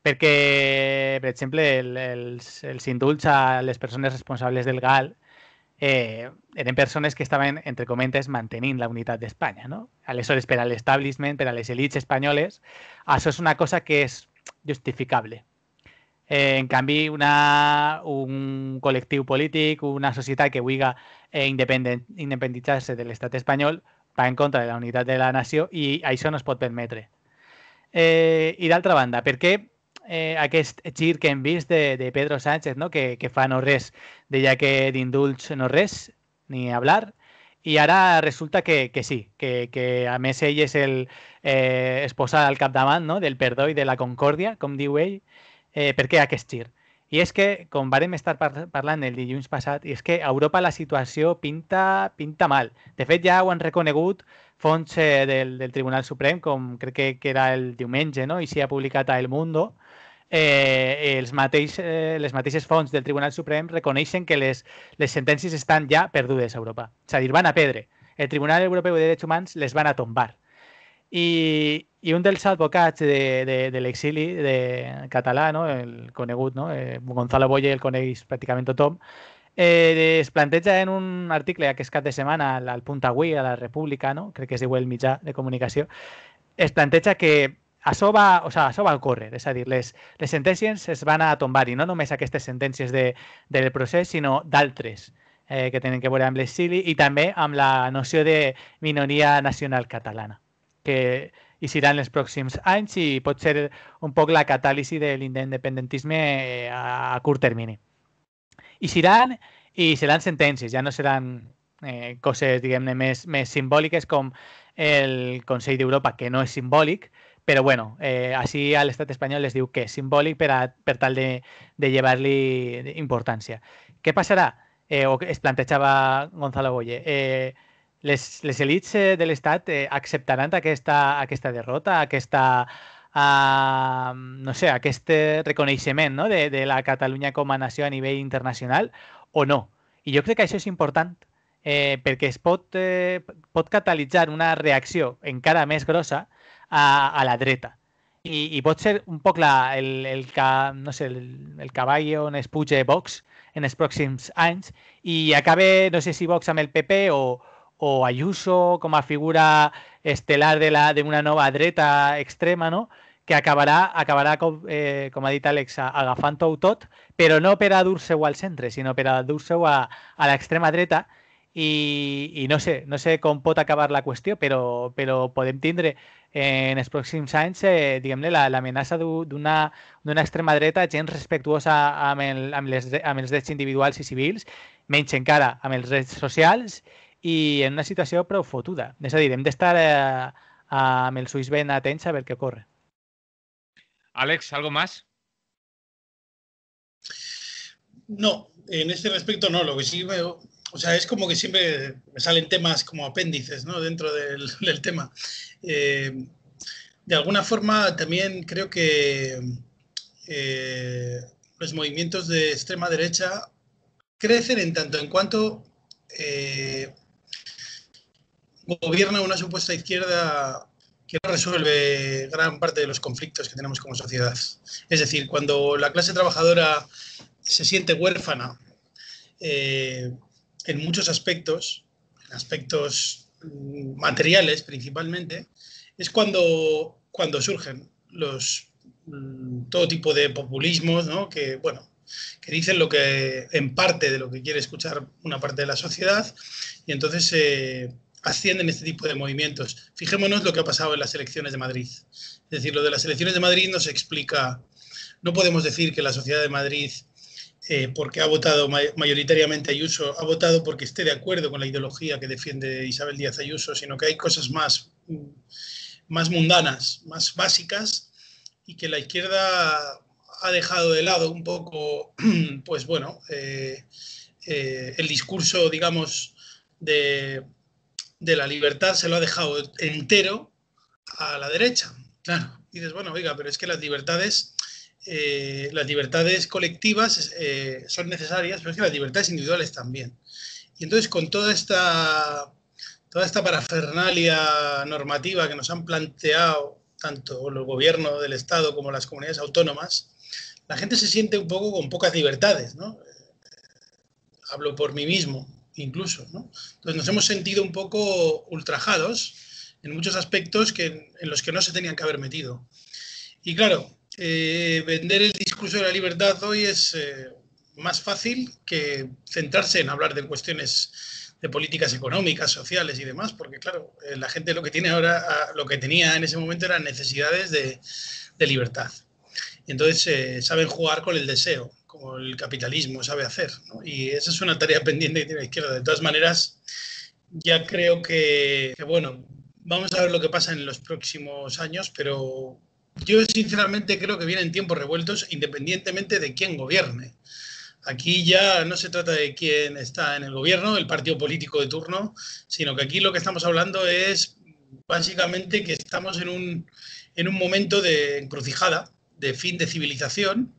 Perquè, per exemple, el, els, els indults a les persones responsables del G A L eh, eren persones que estaven, entre comentes, mantenint la unitat d'Espanya. No? Aleshores, per a l'establishment, per a les elites espanyoles, això és una cosa que és justificable. Eh, en canvi, una, un col·lectiu polític, una societat que vulgui eh, independitzar-se de l'estat espanyol va en contra de la unitat de la nació i això no es pot permetre. Eh, I d'altra banda, per què Eh, aquest gir que hem vist de, de Pedro Sánchez, no? que, que fa no res, deia que d'indults no res, ni hablar, i ara resulta que, que sí, que, que a més ell és el eh, es posa al capdavant no? del perdó i de la concòrdia, com diu ell. Eh, per què aquest gir? I és que, com vàrem estar par parlant el dilluns passat, és que a Europa la situació pinta, pinta mal. De fet, ja ho han reconegut fonts eh, del, del Tribunal Suprem, com crec que, que era el diumenge, no? I s'hi ha publicat a El Mundo. Eh, els mateix, eh, les mateixes fonts del Tribunal Suprem reconeixen que les, les sentències estan ja perdudes a Europa. És a dir, van a perdre. El Tribunal Europeu de Drets Humans les van a tombar. I, i un dels advocats de, de, de l'exili de català, no? El conegut, no? eh, Gonzalo Boye, el coneix pràcticament tothom, eh, es planteja en un article aquest cap de setmana al, al Punt Avui, a la República, no? Crec que es diu el mitjà de comunicació, es planteja que això va, o sigui, això va ocórrer, és a dir, les, les sentències es van a tombar i no només aquestes sentències de, del procés, sinó d'altres eh, que tenen que veure amb l'exili i també amb la noció de minoria nacional catalana, que hi seran els pròxims anys i pot ser un poc la catàlisi de l'independentisme eh, a, a curt termini. I seran, i seran sentències, ja no seran eh, coses, diguem-ne, més, més simbòliques com el Consell d'Europa, que no és simbòlic, però bueno, eh, així a l'estat espanyol es diu que és simbòlic per, a, per tal de, de llevar-li importància. Què passarà? Eh, o es plantejava Gonzalo Boye. Eh, les, les elites de l'estat eh, acceptaran aquesta, aquesta derrota, aquesta, uh, no sé, aquest reconeixement no? de, de la Catalunya com a nació a nivell internacional o no? I jo crec que això és important eh, perquè es pot, eh, pot catalitzar una reacció encara més grossa A, a la dreta. I, i pot ser un poc la, el, el, no sé, el, el cavall on es puja Vox en els pròxims anys i acabe, no sé si Vox amb el P P o, o Ayuso com a figura estel·lar d'una nova dreta extrema, no? Que acabarà, acabarà com, eh, com ha dit Àlex, agafant-ho tot, però no per a dur-se-ho al centre, sinó per a dur-se-ho a, a l'extrema dreta. I, i no sé, no sé com pot acabar la qüestió, però, però podem tindre en els pròxims anys eh, diguem-ne l'amenaça d'una extrema dreta gens respectuosa amb, el, amb, les, amb els drets individuals i civils, menys encara amb els drets socials i en una situació prou fotuda. És a dir, hem d'estar eh, amb els ulls ben atents a veure què ocorre. Àlex, ¿algo más? No, en este respecto no, lo que sí veo... O sea, es como que siempre me salen temas como apéndices, ¿no? Dentro del, del tema. Eh, de alguna forma también creo que eh, los movimientos de extrema derecha crecen en tanto en cuanto eh, gobierna una supuesta izquierda que no resuelve gran parte de los conflictos que tenemos como sociedad. Es decir, cuando la clase trabajadora se siente huérfana, eh, en muchos aspectos, en aspectos materiales principalmente, es cuando, cuando surgen los, todo tipo de populismos, ¿no? que, bueno, que dicen lo que, en parte de lo que quiere escuchar una parte de la sociedad, y entonces eh, ascienden este tipo de movimientos. Fijémonos lo que ha pasado en las elecciones de Madrid. Es decir, lo de las elecciones de Madrid no se explica, no podemos decir que la sociedad de Madrid, eh, porque ha votado mayoritariamente Ayuso, ha votado porque esté de acuerdo con la ideología que defiende Isabel Díaz Ayuso, sino que hay cosas más, más mundanas, más básicas, y que la izquierda ha dejado de lado un poco, pues bueno, eh, eh, el discurso, digamos, de, de la libertad se lo ha dejado entero a la derecha. Claro, y dices, bueno, oiga, pero es que las libertades, eh, las libertades colectivas eh, son necesarias, pero es que las libertades individuales también. Y entonces, con toda esta, toda esta parafernalia normativa que nos han planteado tanto los gobiernos del Estado como las comunidades autónomas, la gente se siente un poco con pocas libertades, ¿no? Hablo por mí mismo, incluso, ¿no? Entonces nos hemos sentido un poco ultrajados en muchos aspectos que, en los que no se tenían que haber metido. Y claro, eh, vender el discurso de la libertad hoy es eh, más fácil que centrarse en hablar de cuestiones de políticas económicas, sociales y demás, porque claro, eh, la gente lo que tiene ahora, lo que tenía en ese momento eran necesidades de, de libertad. Y entonces eh, saben jugar con el deseo, como el capitalismo sabe hacer, ¿no? Y esa es una tarea pendiente que tiene la izquierda. De todas maneras, ya creo que, que, bueno, vamos a ver lo que pasa en los próximos años, pero yo sinceramente creo que vienen tiempos revueltos independientemente de quién gobierne. Aquí ya no se trata de quién está en el gobierno, el partido político de turno, sino que aquí lo que estamos hablando es básicamente que estamos en un, en un momento de encrucijada, de fin de civilización,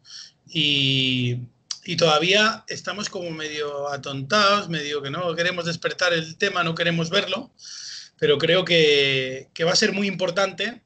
y, y todavía estamos como medio atontados, medio que no queremos despertar el tema, no queremos verlo, pero creo que, que va a ser muy importante.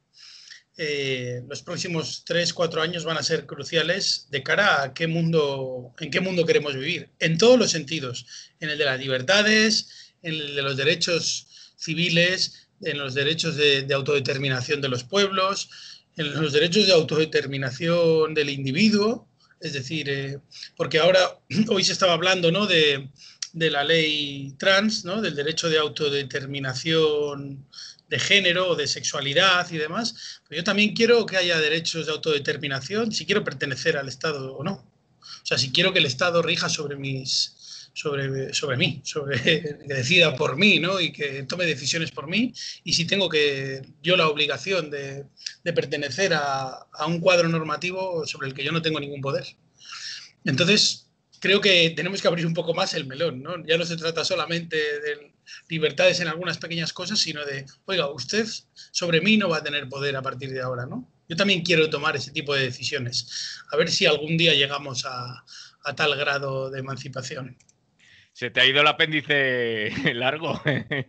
Eh, los próximos tres, cuatro años van a ser cruciales de cara a qué mundo, en qué mundo queremos vivir, en todos los sentidos, en el de las libertades, en el de los derechos civiles, en los derechos de, de autodeterminación de los pueblos, en los derechos de autodeterminación del individuo, es decir, eh, porque ahora, hoy se estaba hablando, ¿no?, de, de la ley trans, ¿no?, del derecho de autodeterminación de género o de sexualidad y demás, pero yo también quiero que haya derechos de autodeterminación si quiero pertenecer al Estado o no. O sea, si quiero que el Estado rija sobre mis... Sobre, sobre mí, sobre, que decida por mí, ¿no?, y que tome decisiones por mí, y si tengo que yo la obligación de, de pertenecer a, a un cuadro normativo sobre el que yo no tengo ningún poder. Entonces, creo que tenemos que abrir un poco más el melón, ¿no? Ya no se trata solamente de libertades en algunas pequeñas cosas, sino de, oiga, usted sobre mí no va a tener poder a partir de ahora, ¿no? Yo también quiero tomar ese tipo de decisiones, a ver si algún día llegamos a, a tal grado de emancipación. Se te ha ido el apéndice largo.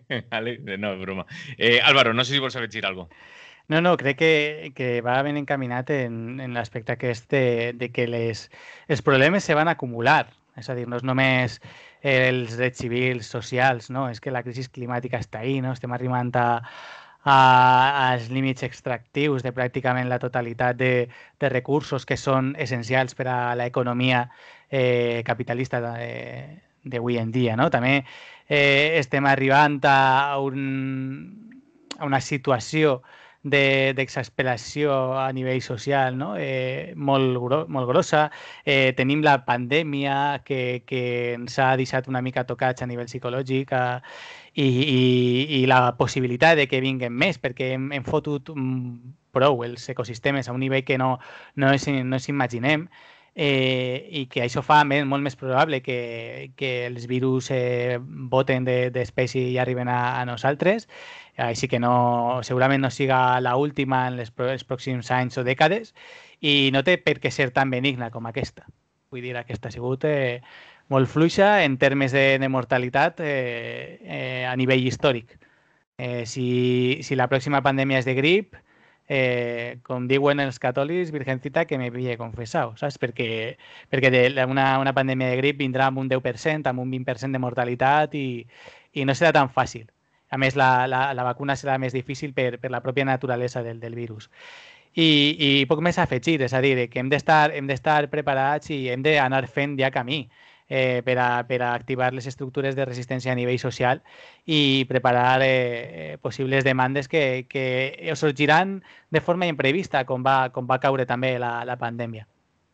No, es broma. Eh, Álvaro, no sé si vols afegir algo. No, no, crec que, que va ben encaminat en, en l'aspecte aquest de, de que les, els problemes se van acumular. És a dir, no és només els drets civils, socials, no? És que la crisi climàtica està ahí, no? Estem arribant a, a, als límits extractius de pràcticament la totalitat de, de recursos que són essencials per a l'economia eh, capitalista de, d'avui en dia, no? També eh, estem arribant a, un, a una situació d'exasperació de, a nivell social, no? eh, molt, gro molt grossa. Eh, tenim la pandèmia que, que ens ha deixat una mica tocats a nivell psicològic eh, i, i, i la possibilitat de que vinguen més, perquè hem, hem fotut prou els ecosistemes a un nivell que no, no, és, no ens imaginem. Eh, i que això fa més, molt més probable que, que els virus eh, voten d'espècie de, i arriben a, a nosaltres. Així que no, segurament no siga l'última en les, els pròxims anys o dècades i no té per què ser tan benigna com aquesta. Vull dir, aquesta ha sigut eh, molt fluixa en termes de, de mortalitat eh, eh, a nivell històric. Eh, si, si la pròxima pandèmia és de grip, Eh, com diuen els catòlics, virgencita que me pille confessau, saps? Perquè, perquè de, una, una pandèmia de grip vindrà amb un deu per cent, amb un vint per cent de mortalitat i, i no serà tan fàcil. A més, la, la, la vacuna serà més difícil per, per la pròpia naturalesa del, del virus. I, i poc més a afegir, és a dir, que hem d'estar hem d'estar preparats i hem d'anar fent ja camí. eh, per, a, per a activar les estructures de resistència a nivell social i preparar eh, possibles demandes que, que sorgiran de forma imprevista, com va, com va caure també la, la pandèmia.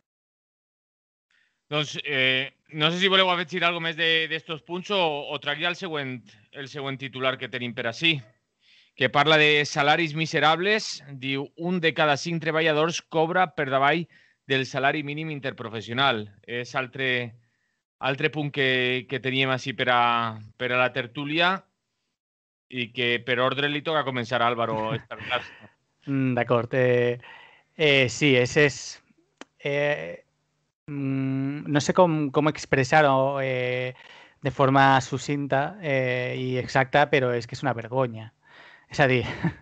Doncs eh, no sé si voleu afegir alguna més d'estos punts o, o tractar el següent, el següent titular que tenim per ací, que parla de salaris miserables. Diu, un de cada cinc treballadors cobra per davall del salari mínim interprofessional. És altre, altre punt que, que teníem així per a, per a la tertúlia i que per ordre li toca començar a Álvaro. Mm, D'acord. Eh, eh, sí, és... és eh, mm, no sé com, com expressar-ho eh, de forma sucinta eh, i exacta, però és que és una vergonya. És a dir,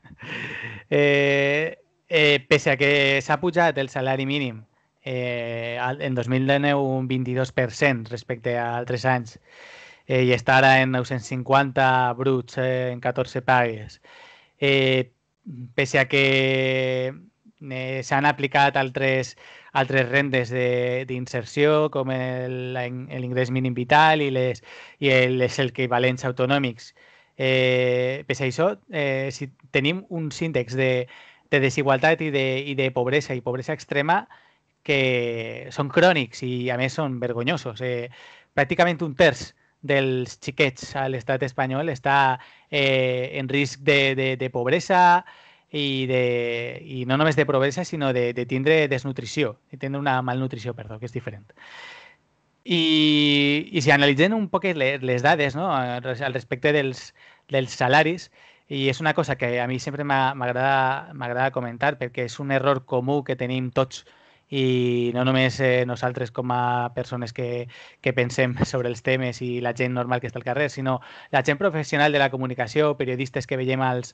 eh, eh, pese a que s'ha pujat el salari mínim eh, en dos mil dinou un vint-i-dos per cent respecte a altres anys eh, i està ara en nou-cents cinquanta bruts eh, en catorze pagues, eh, pese a que eh, s'han aplicat altres, altres rendes d'inserció com l'ingrés mínim vital i, les, i els equivalents autonòmics. Eh, pese a això, eh, si tenim uns índexs de, de desigualtat i de, i de pobresa i pobresa extrema que són crònics i a més són vergonyosos. Eh, pràcticament un terç dels xiquets a l'estat espanyol està eh, en risc de, de, de pobresa i, de, i no només de pobresa, sinó de, de tindre desnutrició, de tindre una malnutrició, perdó, que és diferent. I, i si analitzem un poc les, les dades, no, al respecte dels, dels salaris, i és una cosa que a mi sempre m'agrada comentar perquè és un error comú que tenim tots i no només eh, nosaltres com a persones que, que pensem sobre els temes i la gent normal que està al carrer, sinó la gent professional de la comunicació, periodistes que veiem als,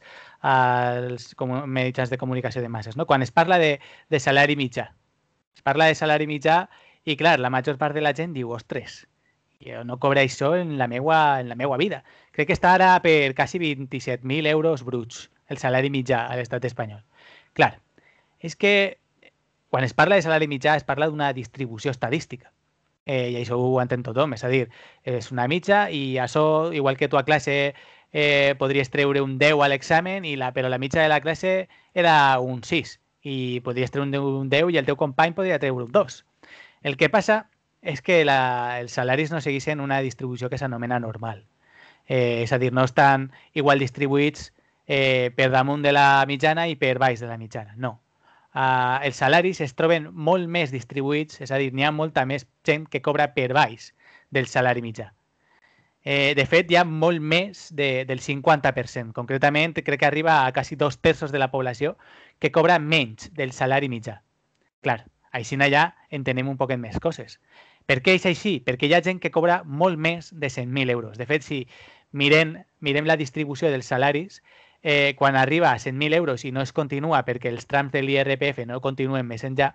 als mitjans de comunicació de masses. No? Quan es parla de, de salari mitjà, es parla de salari mitjà i, clar, la major part de la gent diu, ostres, jo no cobré això en la meua, en la meua vida. Crec que està ara per quasi vint-i-set mil euros bruts el salari mitjà a l'estat espanyol. Clar, és que quan es parla de salari mitjà es parla d'una distribució estadística. Eh, I això ho entén tothom. És a dir, és una mitja i això, igual que tu a classe eh, podries treure un deu a l'examen, la, però la mitja de la classe era un sis. I podries treure un deu i el teu company podria treure un dos. El que passa és que la, els salaris no segueixen una distribució que s'anomena normal. Eh, és a dir, no estan igual distribuïts eh, per damunt de la mitjana i per baix de la mitjana. No. Uh, els salaris es troben molt més distribuïts, és a dir, n'hi ha molta més gent que cobra per baix del salari mitjà. Eh, de fet, hi ha molt més de, del cinquanta per cent. Concretament, crec que arriba a quasi dos terços de la població que cobra menys del salari mitjà. Clar, així allà entenem un poquet més coses. Per què és així? Perquè hi ha gent que cobra molt més de cent mil euros. De fet, si mirem, mirem la distribució dels salaris, Eh, quan arriba a cent mil euros i no es continua perquè els trams de l'I R P F no continuen més enllà,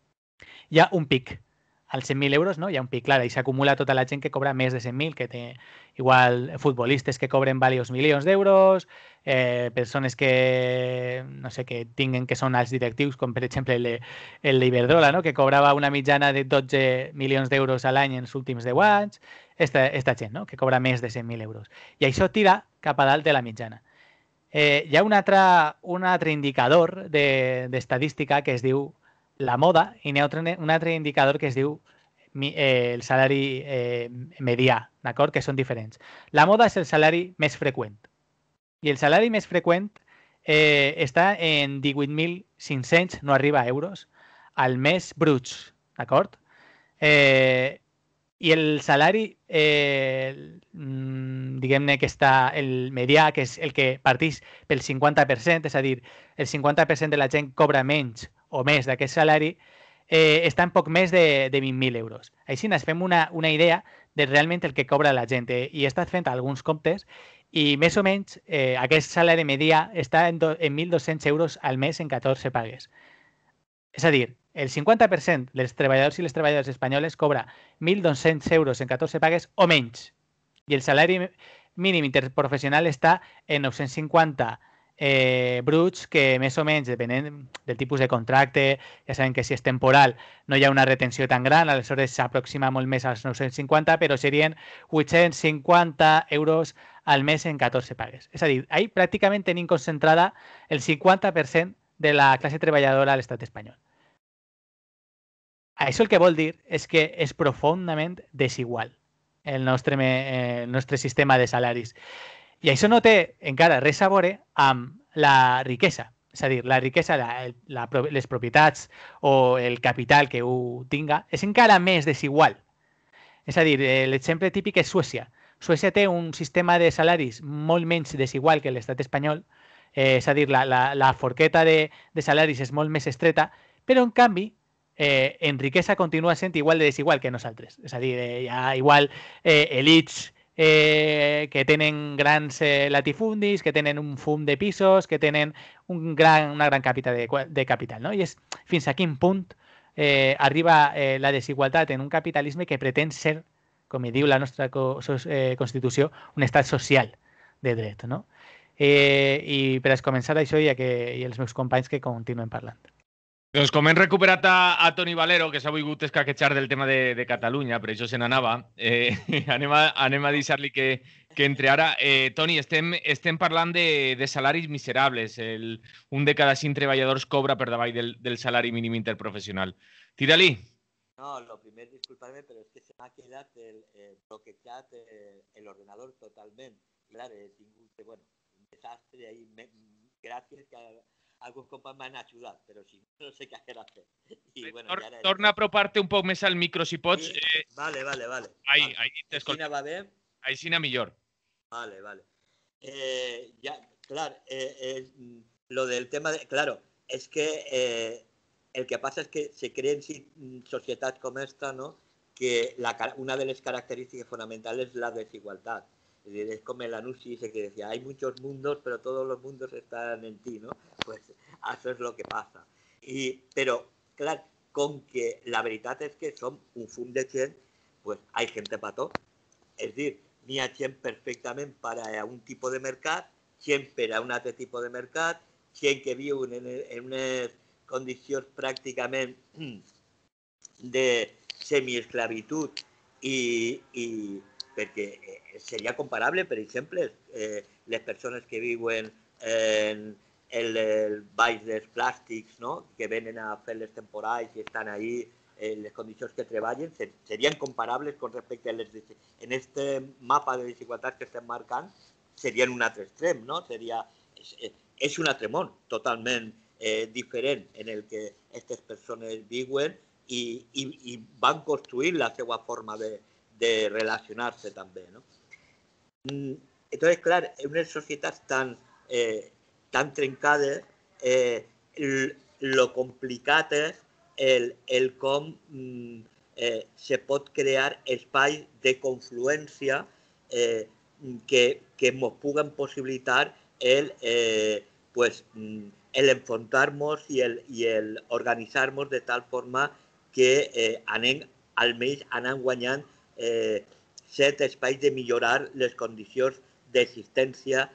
hi ha un pic. Als cent mil euros no? Hi ha un pic, clar, i s'acumula tota la gent que cobra més de cent mil, que té igual futbolistes que cobren diversos milions d'euros, eh, persones que no sé, que tinguen que són alts directius, com per exemple el, el d'Iberdrola, no? Que cobrava una mitjana de dotze milions d'euros a l'any en els últims deu anys, esta, esta gent, no? Que cobra més de cent mil euros. I això tira cap a dalt de la mitjana. Eh, hi ha un altre, un altre indicador d'estadística de, que es diu la moda i n'hi ha un altre indicador que es diu eh, el salari eh, medià, d'acord? Que són diferents. La moda és el salari més freqüent i el salari més freqüent eh, està en divuit mil cinc-cents, no arriba a euros, al mes bruts, d'acord? Eh, I el salari, eh, diguem-ne que està el medià, que és el que partix pel cinquanta per cent, és a dir, el cinquanta per cent de la gent cobra menys o més d'aquest salari, eh, està en poc més de, de vint mil euros. Així ens fem una, una idea de realment el que cobra la gent. Eh, I he estat fent alguns comptes i més o menys eh, aquest salari medià està en, do, en mil dos-cents euros al mes en catorze pagues. És a dir, el cinquanta per cent dels treballadors i les treballadores espanyoles cobra mil dos-cents euros en catorze pagues o menys. I el salari mínim interprofessional està en nou-cents cinquanta eh, bruts que més o menys, depenent del tipus de contracte, ja sabem que si és temporal no hi ha una retenció tan gran, aleshores s'aproxima molt més als nou-cents cinquanta, però serien vuit-cents cinquanta euros al mes en catorze pagues. És a dir, ahí pràcticament tenim concentrada el cinquanta per cent de la classe treballadora a l'estat espanyol. Això el que vol dir és que és profundament desigual el nostre, el nostre sistema de salaris. I això no té encara res a veure amb la riquesa. És a dir, la riquesa, la, la, les propietats o el capital que ho tinga és encara més desigual. És a dir, l'exemple típic és Suècia. Suècia té un sistema de salaris molt menys desigual que l'estat espanyol. Eh, és a dir, la, la, la forqueta de, de salaris és molt més estreta, però en canvi eh, en riquesa continua sent igual de desigual que nosaltres. És a dir, eh, hi ha igual eh, elits eh, que tenen grans eh, latifundis, que tenen un fum de pisos, que tenen un gran, una gran capital de, de capital. No? I és fins a quin punt eh, arriba eh, la desigualtat en un capitalisme que pretén ser, com diu la nostra co eh, Constitució, un estat social de dret. No? Eh, I per a començar això i, que, i els meus companys que continuen parlant. Doncs com hem recuperat a, a Toni Valero, que s'ha volgut escaquejar del tema de, de Catalunya, per això se n'anava, eh, anem a, anem a deixar-li que, que entre ara. Eh, Toni, estem, estem parlant de, de salaris miserables. El, un de cada cinc treballadors cobra per davall del, del salari mínim interprofessional. Tira-li. No, lo primer, disculpadme, pero es que se me ha quedado el, eh, bloqueado eh, el ordenador totalmente. Claro, es bueno, un desastre ahí. Me, gracias que alguns companys m'han ajudat, però si no, no sé què hacer. I, bueno, Tor ara... Torna a apropar-te un poc més al micro, si pots. Sí? Eh... Vale, vale, vale. Ahí, vale. ahí t'escolto. Així va bé? Així va millor. Vale, vale. Eh, ya, claro, eh, eh, lo del tema de... Claro, es que eh, el que pasa es que se creen societats com esta, ¿no? Que la, una de las características fundamentales es la desigualdad. Es decir, es como el anuncio dice que decía, hay muchos mundos, pero todos los mundos están en ti, ¿no? Pues eso es lo que pasa. Y, pero, claro, con que la verdad es que son un fum de gent, pues hay gente para todo. Es decir, n'hi ha gent perfectament per a un tipus de mercat, gent per a un altre tipus de mercat, gent que viu en, en unes condicions pràcticament de semiesclavitud i, i perquè seria comparable, per exemple, eh, les persones que viuen en el, el baix dels plàstics, no? Que venen a fer les temporals i estan ahí, eh, les condicions que treballen, ser, serien comparables con respecte a les... En este mapa de desigualtats que estem marcant, serien un altre extrem, no? Seria, és, és un altre món totalment eh, diferent en el que aquestes persones viuen i, i, i van construir la seva forma de, de relacionar-se també, no? Entonces, claro, en unes societats tan, eh, tan trencades, eh, lo complicat és el, el com eh, se pot crear espais de confluència eh, que, que ens puguen possibilitar el, eh, pues, el enfrontar-nos i el, i el organitzar-nos de tal forma que eh, anem, almenys anem guanyant eh, cert espai de millorar les condicions d'existència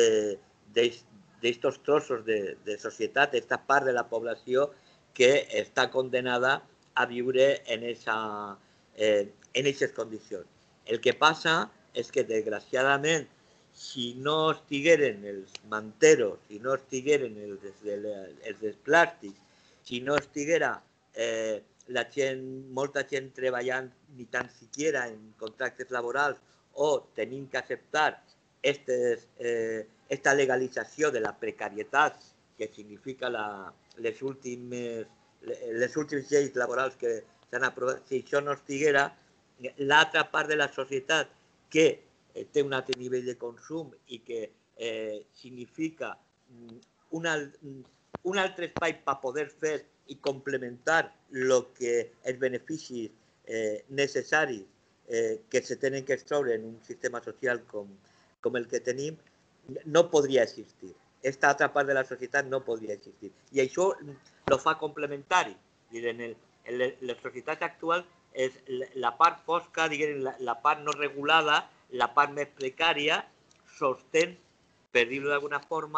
d'estos trossos de, de societat, d'esta part de la població que està condenada a viure en esa, eh, en aquestes condicions. El que passa és que, desgraciadament, si no estigueren els manteros, si no estigueren els, els dels plàstics, si no estiguera eh, la gent, molta gent treballant ni tan siquiera en contractes laborals o tenint que acceptar estes, eh, esta legalització de la precarietat que significa la, les, últimes, les últimes lleis laborals que s'han aprovat, si això no estiguera, l'altra part de la societat que eh, té un altre nivell de consum i que eh, significa una, un altre espai per poder fer i complementar el que els beneficis eh, necessaris eh, que se tenen que extraure en un sistema social com, com el que tenim, no podria existir. Aquesta altra part de la societat no podria existir. I això lo fa complementari. En, el, en les societats actuals és la part fosca, diguem, la, la part no regulada, la part més precària, sostén, per dir-ho d'alguna forma,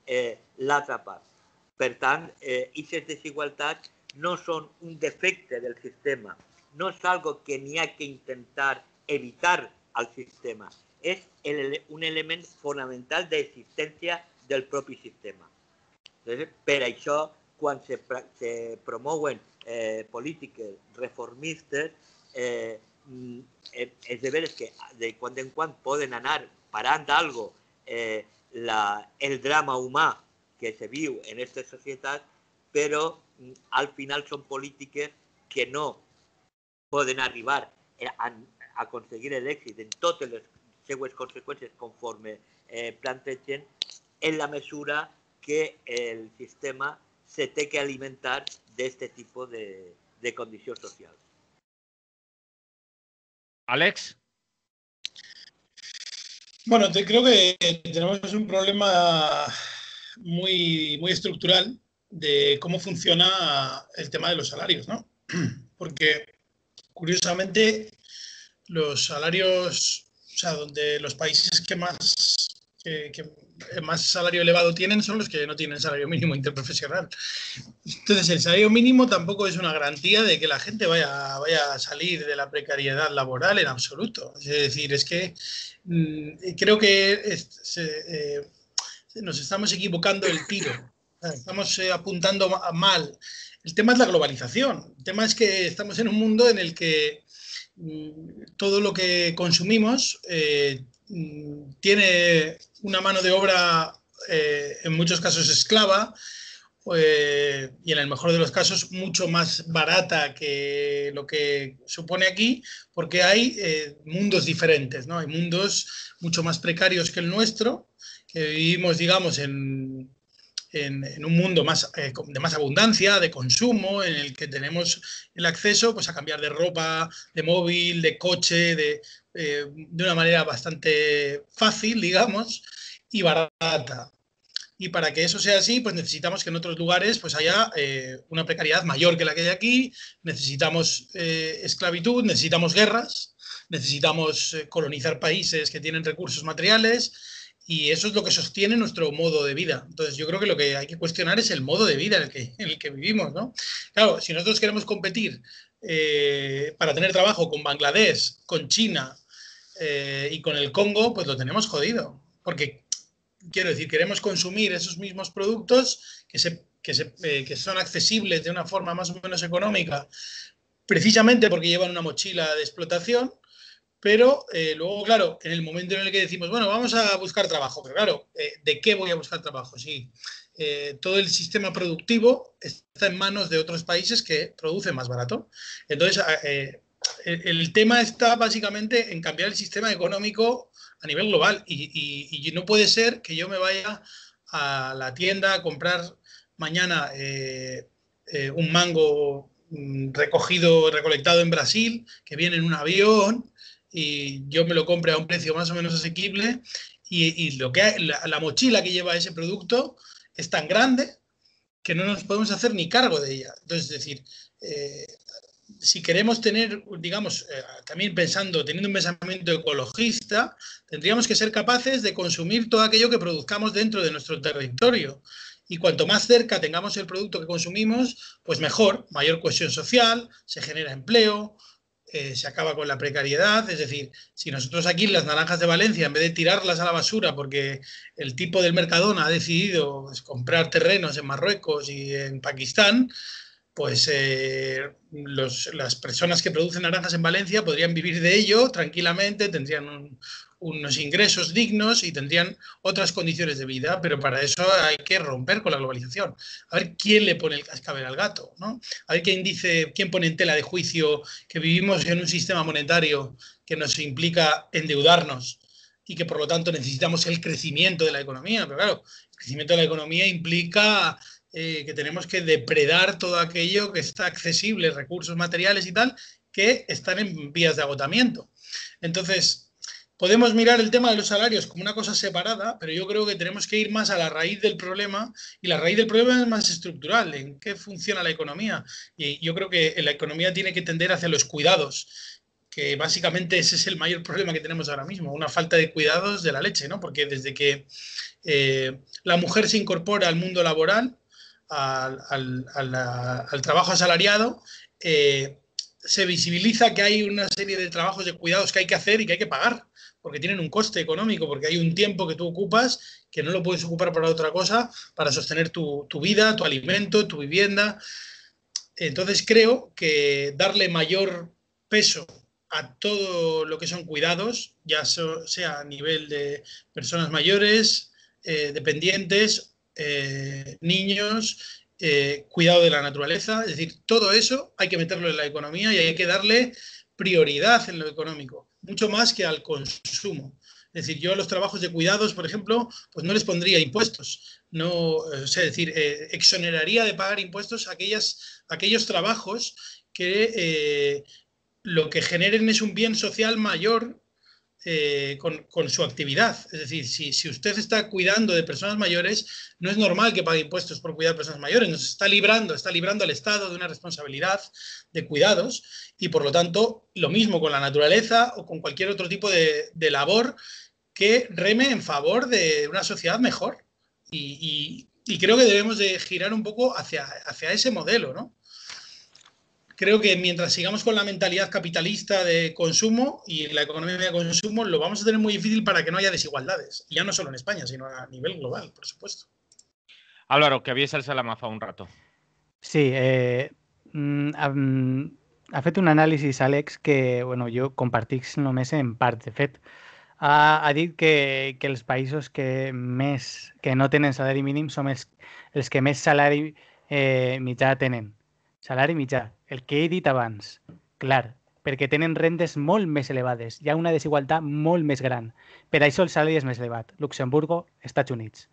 eh, l'altra part. Per tant, aquestes eh, desigualtats no són un defecte del sistema, no és algo que n'hi ha que intentar evitar al sistema, és el, un element fonamental d'existència del propi sistema. Entonces, per això, quan se, se promouen eh, polítiques reformistes, eh, és de veres que de quan en quan poden anar parant algo eh, la, el drama humà que se viu en aquestes societats, però al final són polítiques que no poden arribar a, a aconseguir l'èxit en totes les seues conseqüències conforme eh, plantegen en la mesura que el sistema se té que alimentar d'aquest tipus de, de condicions socials. Alex. Bueno, te, creo que tenemos un problema muy, muy estructural de cómo funciona el tema de los salarios, ¿no? Porque, curiosamente, los salarios, o sea, donde los países que más, que, que más salario elevado tienen son los que no tienen salario mínimo interprofesional. Entonces, el salario mínimo tampoco es una garantía de que la gente vaya, vaya a salir de la precariedad laboral en absoluto. Es decir, es que mmm, creo que es, se, eh, nos estamos equivocando el tiro. Estamos eh, apuntando mal. El tema es la globalización. El tema es que estamos en un mundo en el que mmm, todo lo que consumimos eh, mmm, tiene una mano de obra eh, en muchos casos esclava eh, y en el mejor de los casos mucho más barata que lo que supone aquí, porque hay eh, mundos diferentes, ¿no? Hay mundos mucho más precarios que el nuestro, que vivimos, digamos, en... En, en un mundo más, eh, de más abundancia, de consumo, en el que tenemos el acceso pues, a cambiar de ropa, de móvil, de coche, de, eh, de una manera bastante fácil, digamos, y barata. Y para que eso sea así, pues necesitamos que en otros lugares pues, haya eh, una precariedad mayor que la que hay aquí, necesitamos eh, esclavitud, necesitamos guerras, necesitamos eh, colonizar países que tienen recursos materiales. Y eso es lo que sostiene nuestro modo de vida. Entonces, yo creo que lo que hay que cuestionar es el modo de vida en el que, en el que vivimos, ¿no? Claro, si nosotros queremos competir eh, para tener trabajo con Bangladesh, con China eh, y con el Congo, pues lo tenemos jodido. Porque, quiero decir, queremos consumir esos mismos productos que, se, que, se, eh, que son accesibles de una forma más o menos económica, precisamente porque llevan una mochila de explotación. Pero eh, luego, claro, en el momento en el que decimos, bueno, vamos a buscar trabajo, pero claro, eh, ¿de qué voy a buscar trabajo? Sí, eh, todo el sistema productivo está en manos de otros países que producen más barato. Entonces, eh, el, el tema está básicamente en cambiar el sistema económico a nivel global y, y, y no puede ser que yo me vaya a la tienda a comprar mañana eh, eh, un mango recogido, recolectado en Brasil, que viene en un avión, y yo me lo compre a un precio más o menos asequible y, y lo que hay, la, la mochila que lleva ese producto es tan grande que no nos podemos hacer ni cargo de ella. Entonces, es decir, eh, si queremos tener, digamos, eh, también pensando, teniendo un pensamiento ecologista, tendríamos que ser capaces de consumir todo aquello que produzcamos dentro de nuestro territorio. Y cuanto más cerca tengamos el producto que consumimos, pues mejor, mayor cohesión social, se genera empleo, Eh, se acaba con la precariedad. Es decir, si nosotros aquí las naranjas de Valencia, en vez de tirarlas a la basura porque el tipo del Mercadona ha decidido pues, comprar terrenos en Marruecos y en Pakistán, pues eh, los, las personas que producen naranjas en Valencia podrían vivir de ello tranquilamente, tendrían un, unos ingresos dignos y tendrían otras condiciones de vida, pero para eso hay que romper con la globalización. A ver quién le pone el cascabel al gato, ¿no? A ver quién dice, quién pone en tela de juicio que vivimos en un sistema monetario que nos implica endeudarnos y que por lo tanto necesitamos el crecimiento de la economía. Pero claro, el crecimiento de la economía implica eh, que tenemos que depredar todo aquello que está accesible, recursos materiales y tal, que están en vías de agotamiento. Entonces, podemos mirar el tema de los salarios como una cosa separada, pero yo creo que tenemos que ir más a la raíz del problema, y la raíz del problema es más estructural, en qué funciona la economía. Y yo creo que la economía tiene que tender hacia los cuidados. que básicamente ese es el mayor problema que tenemos ahora mismo, una falta de cuidados de la leche, ¿no? Porque desde que eh, la mujer se incorpora al mundo laboral, al, al, al, al trabajo asalariado, eh, se visibiliza que hay una serie de trabajos de cuidados que hay que hacer y que hay que pagar, porque tienen un coste económico, porque hay un tiempo que tú ocupas que no lo puedes ocupar para otra cosa, para sostener tu, tu vida, tu alimento, tu vivienda. Entonces creo que darle mayor peso a todo lo que son cuidados, ya sea a nivel de personas mayores, eh, dependientes, eh, niños, eh, cuidado de la naturaleza, es decir, todo eso hay que meterlo en la economía y hay que darle prioridad en lo económico, mucho más que al consumo. Es decir, yo a los trabajos de cuidados, por ejemplo, pues no les pondría impuestos, no, o sea, es decir, eh, exoneraría de pagar impuestos aquellas, aquellos trabajos que eh, lo que generen es un bien social mayor eh, con, con su actividad. Es decir, si, si usted está cuidando de personas mayores, no es normal que pague impuestos por cuidar de personas mayores, nos está librando, está librando al Estado de una responsabilidad de cuidados y por lo tanto lo mismo con la naturaleza o con cualquier otro tipo de, de labor que reme en favor de una sociedad mejor. Y, y, y creo que debemos de girar un poco hacia, hacia ese modelo, ¿no? Creo que mientras sigamos con la mentalidad capitalista de consumo y la economía de consumo, lo vamos a tener muy difícil para que no haya desigualdades. Y ya no solo en España, sino a nivel global, por supuesto. Álvaro, que había salsa la mafa un rato. Sí, eh, mm, ha fet un anàlisi, Àlex, que bueno, jo compartix només en part. De fet, ha, ha dit que, que els països que més que no tenen salari mínim són els, els que més salari eh, mitjà tenen. Salari mitjà, el que he dit abans, clar, perquè tenen rendes molt més elevades. Hi ha una desigualtat molt més gran. Per això el salari és més elevat. Luxemburgo, Estats Units.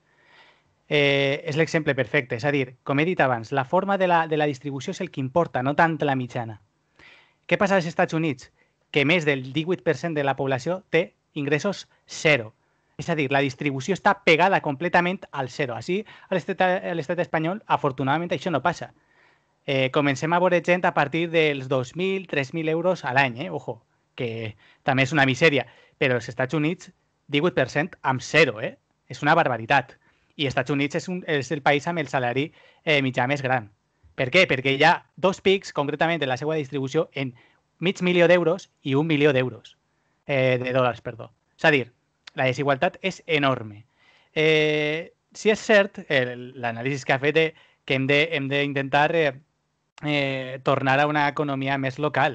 Eh, és l'exemple perfecte. És a dir, com he dit abans, la forma de la, de la distribució és el que importa, no tant la mitjana. Què passa als Estats Units? Que més del divuit per cent de la població té ingressos zero. És a dir, la distribució està pegada completament al zero. Així, a l'estat espanyol, afortunadament, això no passa. Eh, comencem a veure gent a partir dels dos mil, tres mil euros a l'any, eh? Ojo, que també és una misèria. Però als Estats Units, divuit per cent amb zero, eh? És una barbaritat. I els Estats Units és, un, és el país amb el salari eh, mitjà més gran. Per què? Perquè hi ha dos pics, concretament, de la seva distribució en mig milió d'euros i un milió d'euros. Eh, de dòlars, perdó. És a dir, la desigualtat és enorme. Eh, si és cert, l'anàlisi que ha fet eh, que hem d'intentar eh, eh, tornar a una economia més local,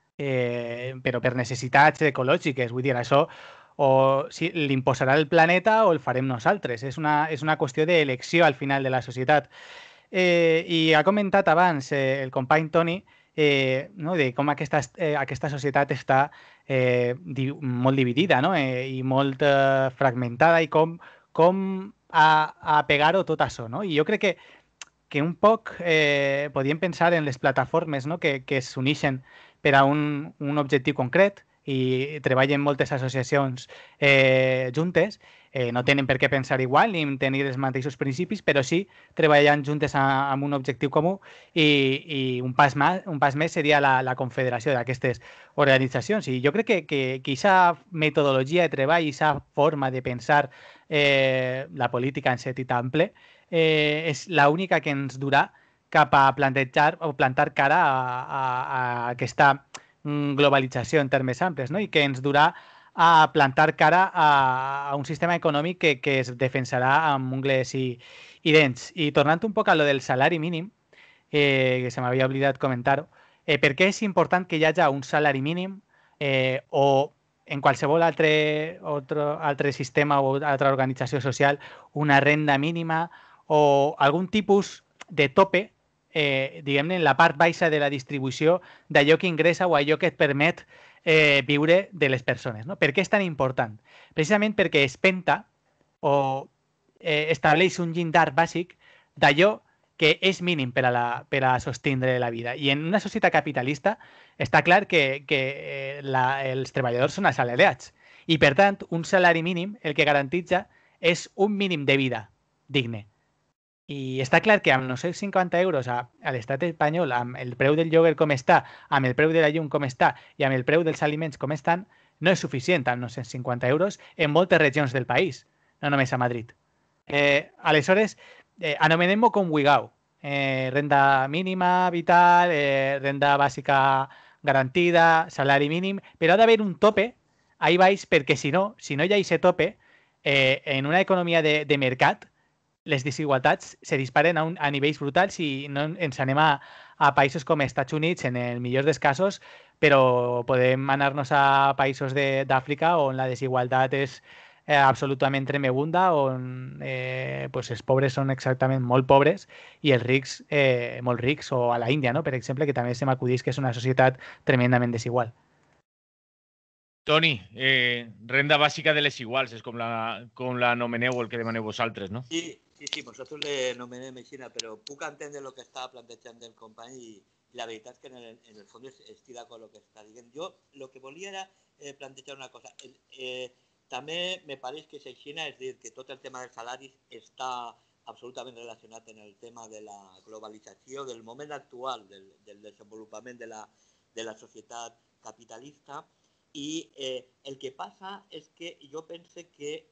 eh, però per necessitats ecològiques. Vull dir, això o si l'imposarà el planeta o el farem nosaltres. És una, és una qüestió d'elecció al final de la societat. Eh, I ha comentat abans eh, el company Toni eh, no, de com aquesta, eh, aquesta societat està eh, di molt dividida, no? eh, i molt eh, fragmentada i com, com a, a pegar-ho tot això. No? I jo crec que que un poc eh, podíem pensar en les plataformes, no? que, que s'uneixen per a un, un objectiu concret i treballen moltes associacions eh, juntes, eh, no tenen per què pensar igual ni tenir els mateixos principis, però sí treballant juntes a, amb un objectiu comú i, i un, pas més, un pas més seria la, la confederació d'aquestes organitzacions. I jo crec que, que, que aquesta metodologia de treball i aquesta forma de pensar eh, la política en sentit ample eh, és l'única que ens durà cap a plantejar o plantar cara a, a, a aquesta globalització en termes amples, no? I que ens durà a plantar cara a, a un sistema econòmic que, que es defensarà amb ungles i, i dents. I tornant un poc a lo del salari mínim, eh, que se m'havia oblidat comentar-ho, eh, per què és important que hi hagi un salari mínim eh, o en qualsevol altre, altre, altre sistema o altra organització social una renda mínima o algun tipus de tope, eh, diguem-ne, en la part baixa de la distribució d'allò que ingressa o allò que et permet eh, viure de les persones. No? Per què és tan important? Precisament perquè es penta o eh, estableix un llindar bàsic d'allò que és mínim per a, la, per a sostindre la vida. I en una societat capitalista està clar que, que eh, la, els treballadors són assalariats. I, per tant, un salari mínim el que garantitza és un mínim de vida digne. I està clar que amb no sé cinquanta euros a, a l'estat espanyol, amb el preu del lloguer com està, amb el preu de la llum com està i amb el preu dels aliments com estan, no és suficient amb nou cents cinquanta euros en moltes regions del país, no només a Madrid. Eh, aleshores, eh, anomenem-ho com vulgueu. Eh, renda mínima vital, eh, renda bàsica garantida, salari mínim, però ha d'haver un tope ahí baix perquè si no, si no hi ha aquest tope, eh, en una economia de, de mercat, les desigualtats se disparen a, un, a nivells brutals i no ens anem a, a països com Estats Units, en el millor dels casos, però podem anar-nos a països d'Àfrica on la desigualtat és eh, absolutament tremebunda, on eh, pues els pobres són exactament molt pobres i els rics eh, molt rics, o a la Índia, no? Per exemple, que també se m'acudís que és una societat tremendament desigual. Toni, eh, renda bàsica de les iguals, és com la, com la nomeneu o el que demaneu vosaltres, no? Sí, sí, sí, nosaltres le nomenem així, però puc entendre el que està plantejant el company i la veritat és que en el, en el fons estic d'acord amb el que està dient. Jo el que volia era eh, plantejar una cosa. Eh, eh, també me pareix que és així, és dir, que tot el tema dels salaris està absolutament relacionat en el tema de la globalització, del moment actual del, del desenvolupament de la, de la societat capitalista. I eh, el que passa és que jo pense que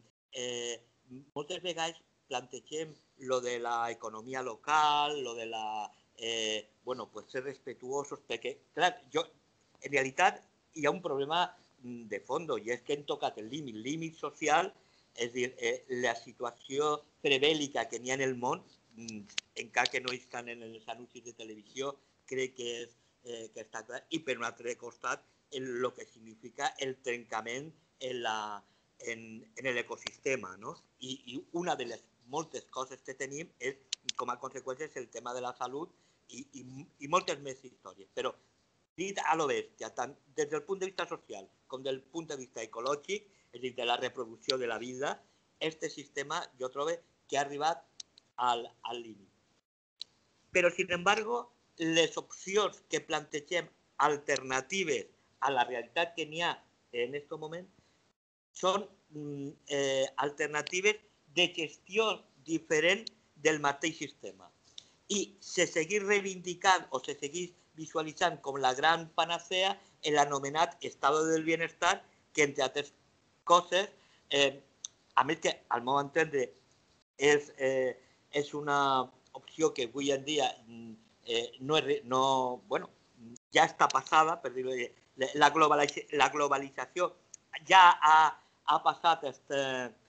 eh, moltes vegades plantegem lo de la economia local, lo de la, eh, bueno, pues ser respetuosos, perquè, clar, jo, en realitat hi ha un problema de fons i és que hem tocat el límit, límit social, és a dir, eh, la situació prebèl·lica que n'hi ha en el món, encara que no estan en els anuncis de televisió, crec que, és, eh, que està clar, i per un altre costat, el que significa el trencament en, la, en, en l'ecosistema, no? I, I una de les moltes coses que tenim és, com a conseqüència, és el tema de la salut i, i, i moltes més històries. Però, dit a lo bèstia, tant des del punt de vista social com del punt de vista ecològic, és a dir, de la reproducció de la vida, este sistema jo trobo que ha arribat al, al límit. Però, sin embargo, les opcions que plantegem alternatives a la realitat que n'hi ha en aquest moment són eh, alternatives de gestió diferent del mateix sistema. I se segueix reivindicant o se segueix visualitzant com la gran panacea l'anomenat estado del bienestar, que, entre altres coses, eh, a més que, al meu entendre, és, eh, és una opció que avui en dia eh, no, és, no, bueno, ja està passada, per dir-ho bé. La, globaliz la globalització ja ha, ha passat este,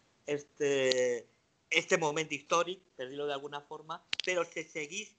este, este moment històric, per dir-ho d'alguna forma, però se segueix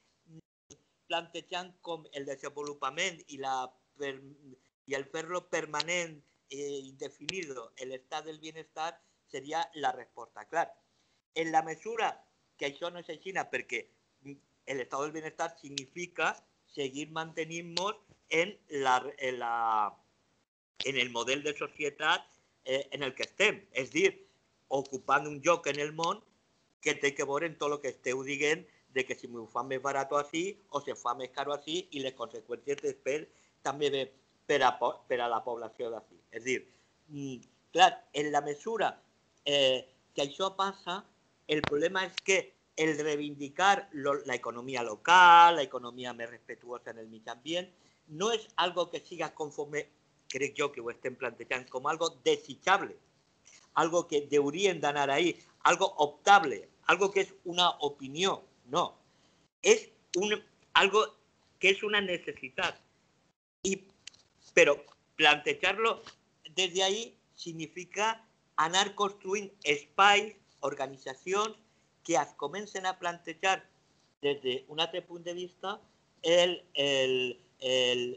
plantejant com el desenvolupament i, la, per, i el fer-lo permanent i eh, indefinido, l'estat del benestar, seria la resposta. Clar, en la mesura que això no és així, perquè l'estat del benestar significa seguir mantenint-nos en, la, en, la, en el model de societat eh, en el que estem. És dir, ocupant un lloc en el món que té que veure en tot el que esteu dient de que si m'ho fan més barat així o se fa més caro així i les conseqüències després també ve per a, per a la població d'ací. És dir, clar, en la mesura eh, que això passa, el problema és que el reivindicar la economia local, la economia més respetuosa en el mig ambient, no és algo que siga conforme, crec jo que ho estem plantejant, com algo desitjable, algo que haurien d'anar ahí, algo optable, algo que és una opinió, no. És un, algo que és una necessitat. I, però plantejar-lo des d'ahí significa anar construint espais, organitzacions, que es comencen a plantejar des d'un altre punt de vista el, el, el,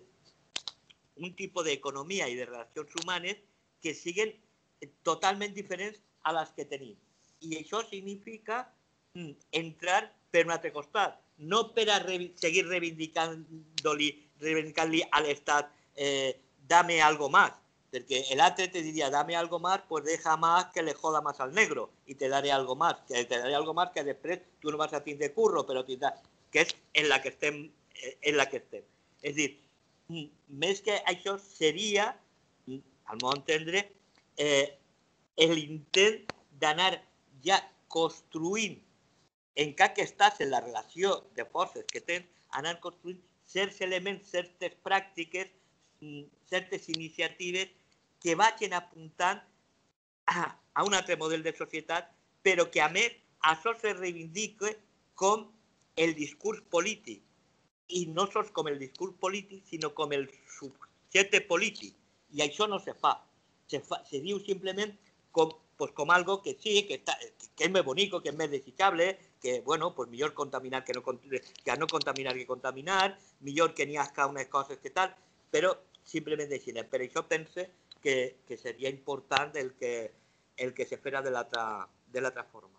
un tipus d'economia i de relacions humanes que siguin totalment diferents a les que tenim. I això significa entrar per un altre costat, no per a seguir reivindicant-li reivindicant-li a l'Estat eh, dame algo más, porque el altre te diría, dame algo más, pues deja más que le joda más al negro y te daré algo más, que te daré algo más que després tu no vas a tindre curro, però tindràs, que és en la que estem. En la que estem. És dir, més que això seria, al meu entendre, eh, l'intent d'anar ja construint en què estàs en la relació de forces que tens, anar construint certs elements, certes pràctiques, certes iniciatives que vagin apuntant a, a un altre model de societat, però que a més això se reivindica com el discurs polític, i no sols com el discurs polític, sinó com el subjecte polític, i això no se fa. Se, fa, se diu simplement com, pues, com algo que sí, que, está, que és més bonic, que és més desitjable, que, bueno, pues millor contaminar que no, que no contaminar que contaminar, millor que n'hi hagi unes coses que tal, però simplement així. Per això pense que, que seria important el que, el que se fera de l'altra de l'altra forma.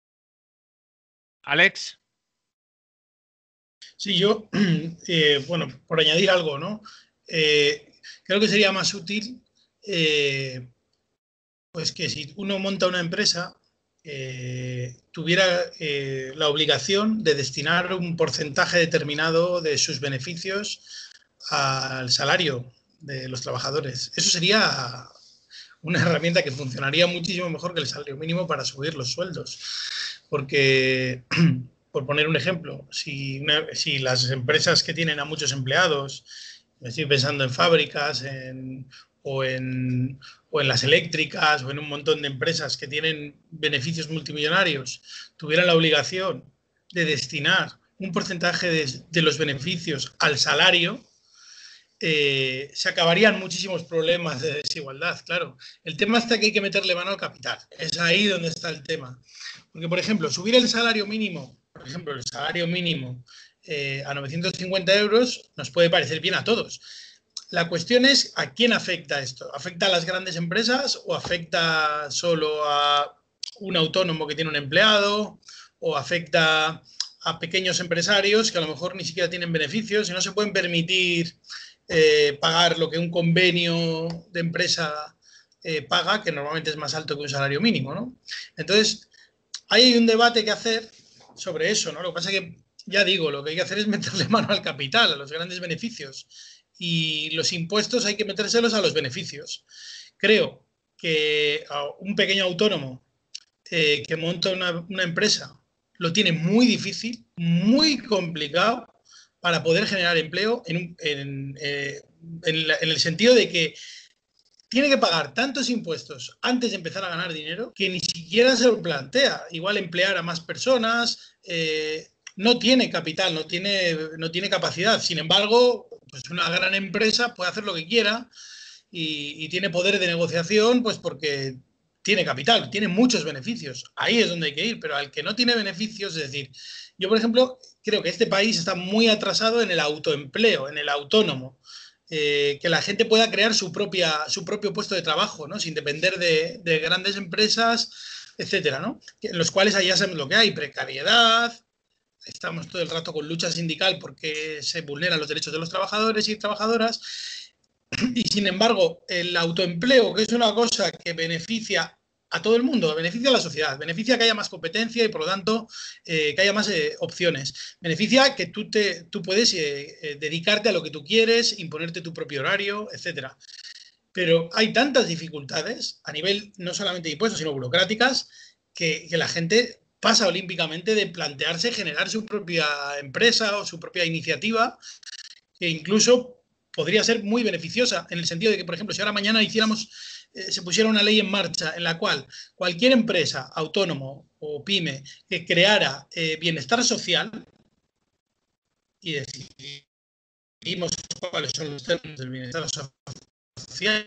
Alex. Sí, yo, eh, bueno, por añadir algo, ¿no? Eh, creo que sería más útil, eh, pues que si uno monta una empresa, eh, tuviera eh, la obligación de destinar un porcentaje determinado de sus beneficios al salario de los trabajadores. Eso sería una herramienta que funcionaría muchísimo mejor que el salario mínimo para subir los sueldos. Porque, por poner un ejemplo, si, una, si las empresas que tienen a muchos empleados, me estoy pensando en fábricas en, o, en, o en las eléctricas o en un montón de empresas que tienen beneficios multimillonarios, tuvieran la obligación de destinar un porcentaje de, de los beneficios al salario, Eh, se acabarían muchísimos problemas de desigualdad, claro. El tema está que hay que meterle mano al capital. Es ahí donde está el tema. Porque, por ejemplo, subir el salario mínimo, por ejemplo, el salario mínimo eh, a novecientos cincuenta euros nos puede parecer bien a todos. La cuestión es a quién afecta esto. ¿Afecta a las grandes empresas o afecta solo a un autónomo que tiene un empleado o afecta a pequeños empresarios que a lo mejor ni siquiera tienen beneficios y no se pueden permitir Eh, pagar lo que un convenio de empresa eh, paga, que normalmente es más alto que un salario mínimo, ¿no? Entonces, hay un debate que hacer sobre eso, ¿no? Lo que pasa es que, ya digo, lo que hay que hacer es meterle mano al capital, a los grandes beneficios, y los impuestos hay que metérselos a los beneficios. Creo que a un pequeño autónomo eh, que monta una, una empresa lo tiene muy difícil, muy complicado, para poder generar empleo en, en, eh, en, la, en el sentido de que tiene que pagar tantos impuestos antes de empezar a ganar dinero que ni siquiera se lo plantea. Igual emplear a más personas, eh, no tiene capital, no tiene, no tiene capacidad. Sin embargo, pues una gran empresa puede hacer lo que quiera y, y tiene poder de negociación pues porque tiene capital, tiene muchos beneficios. Ahí es donde hay que ir, pero al que no tiene beneficios, es decir, yo, por ejemplo, creo que este país está muy atrasado en el autoempleo, en el autónomo, eh, que la gente pueda crear su, propia, su propio puesto de trabajo, ¿no? Sin depender de, de grandes empresas, etcétera, ¿no? En los cuales allá sabemos lo que hay, precariedad, estamos todo el rato con lucha sindical porque se vulneran los derechos de los trabajadores y trabajadoras, y sin embargo, el autoempleo, que es una cosa que beneficia a todo el mundo, beneficia a la sociedad, beneficia que haya más competencia y por lo tanto eh, que haya más eh, opciones, beneficia que tú, te, tú puedes eh, eh, dedicarte a lo que tú quieres, imponerte tu propio horario, etcétera. Pero hay tantas dificultades a nivel no solamente de impuestos, sino burocráticas, que, que la gente pasa olímpicamente de plantearse generar su propia empresa o su propia iniciativa, que incluso podría ser muy beneficiosa en el sentido de que, por ejemplo, si ahora mañana hiciéramos se pusiera una ley en marcha en la cual cualquier empresa, autónomo o pyme que creara eh, bienestar social y decidimos cuáles son los términos del bienestar social,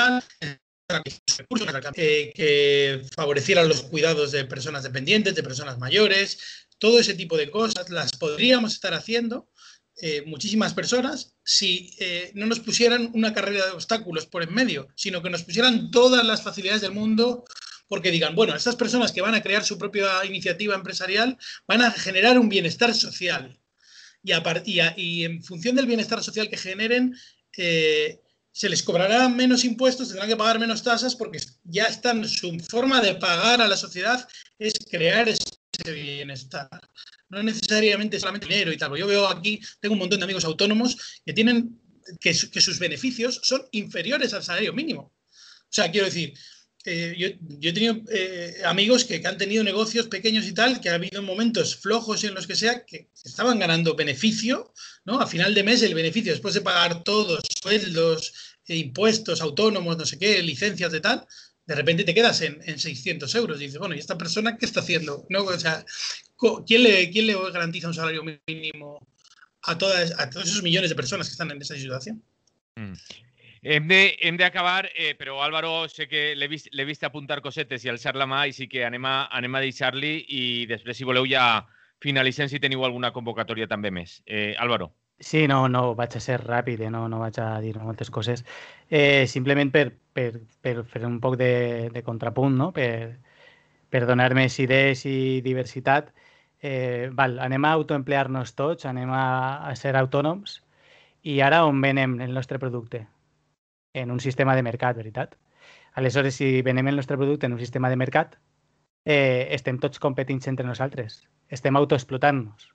eh, que favorecieran los cuidados de personas dependientes, de personas mayores, todo ese tipo de cosas las podríamos estar haciendo Eh, muchísimas personas si eh, no nos pusieran una carrera de obstáculos por en medio, sino que nos pusieran todas las facilidades del mundo porque digan, bueno, estas personas que van a crear su propia iniciativa empresarial van a generar un bienestar social y, a, y, a, y en función del bienestar social que generen eh, se les cobrará menos impuestos, tendrán que pagar menos tasas porque ya están, su forma de pagar a la sociedad es crear ese bienestar. No necesariamente solamente dinero y tal. Yo veo aquí, tengo un montón de amigos autónomos que tienen que, que sus beneficios son inferiores al salario mínimo. O sea, quiero decir, eh, yo, yo he tenido eh, amigos que, que han tenido negocios pequeños y tal, que ha habido momentos flojos en los que sea, que estaban ganando beneficio, ¿no? A final de mes el beneficio, después de pagar todos, sueldos, eh, impuestos, autónomos, no sé qué, licencias de tal, de repente te quedas en, en seiscientos euros y dices, bueno, ¿y esta persona qué está haciendo? ¿No? O sea, ¿quién le, quién le garantiza un salario mínimo a, todas, a todos esos millones de personas que están en esa situación? Mm. Hem de, hem d'acabar, eh, però Álvaro sé que l'he vist, l'he vist apuntar cosetes i alçar la mà, i sí que anem a, anem a deixar-li i després, si voleu, ja finalitzem si teniu alguna convocatòria també més. Eh, Álvaro. Sí, no, no vaig a ser ràpid, eh? no, no vaig a dir moltes coses. Eh, simplement per, per, per fer un poc de, de contrapunt, no? per, per donar més idees i diversitat. Eh, val, anem a autoemplear-nos tots, anem a, a ser autònoms, i ara on venem el nostre producte? En un sistema de mercat, veritat? Aleshores, si venem el nostre producte en un sistema de mercat, eh, estem tots competint entre nosaltres. Estem autoexplotant-nos.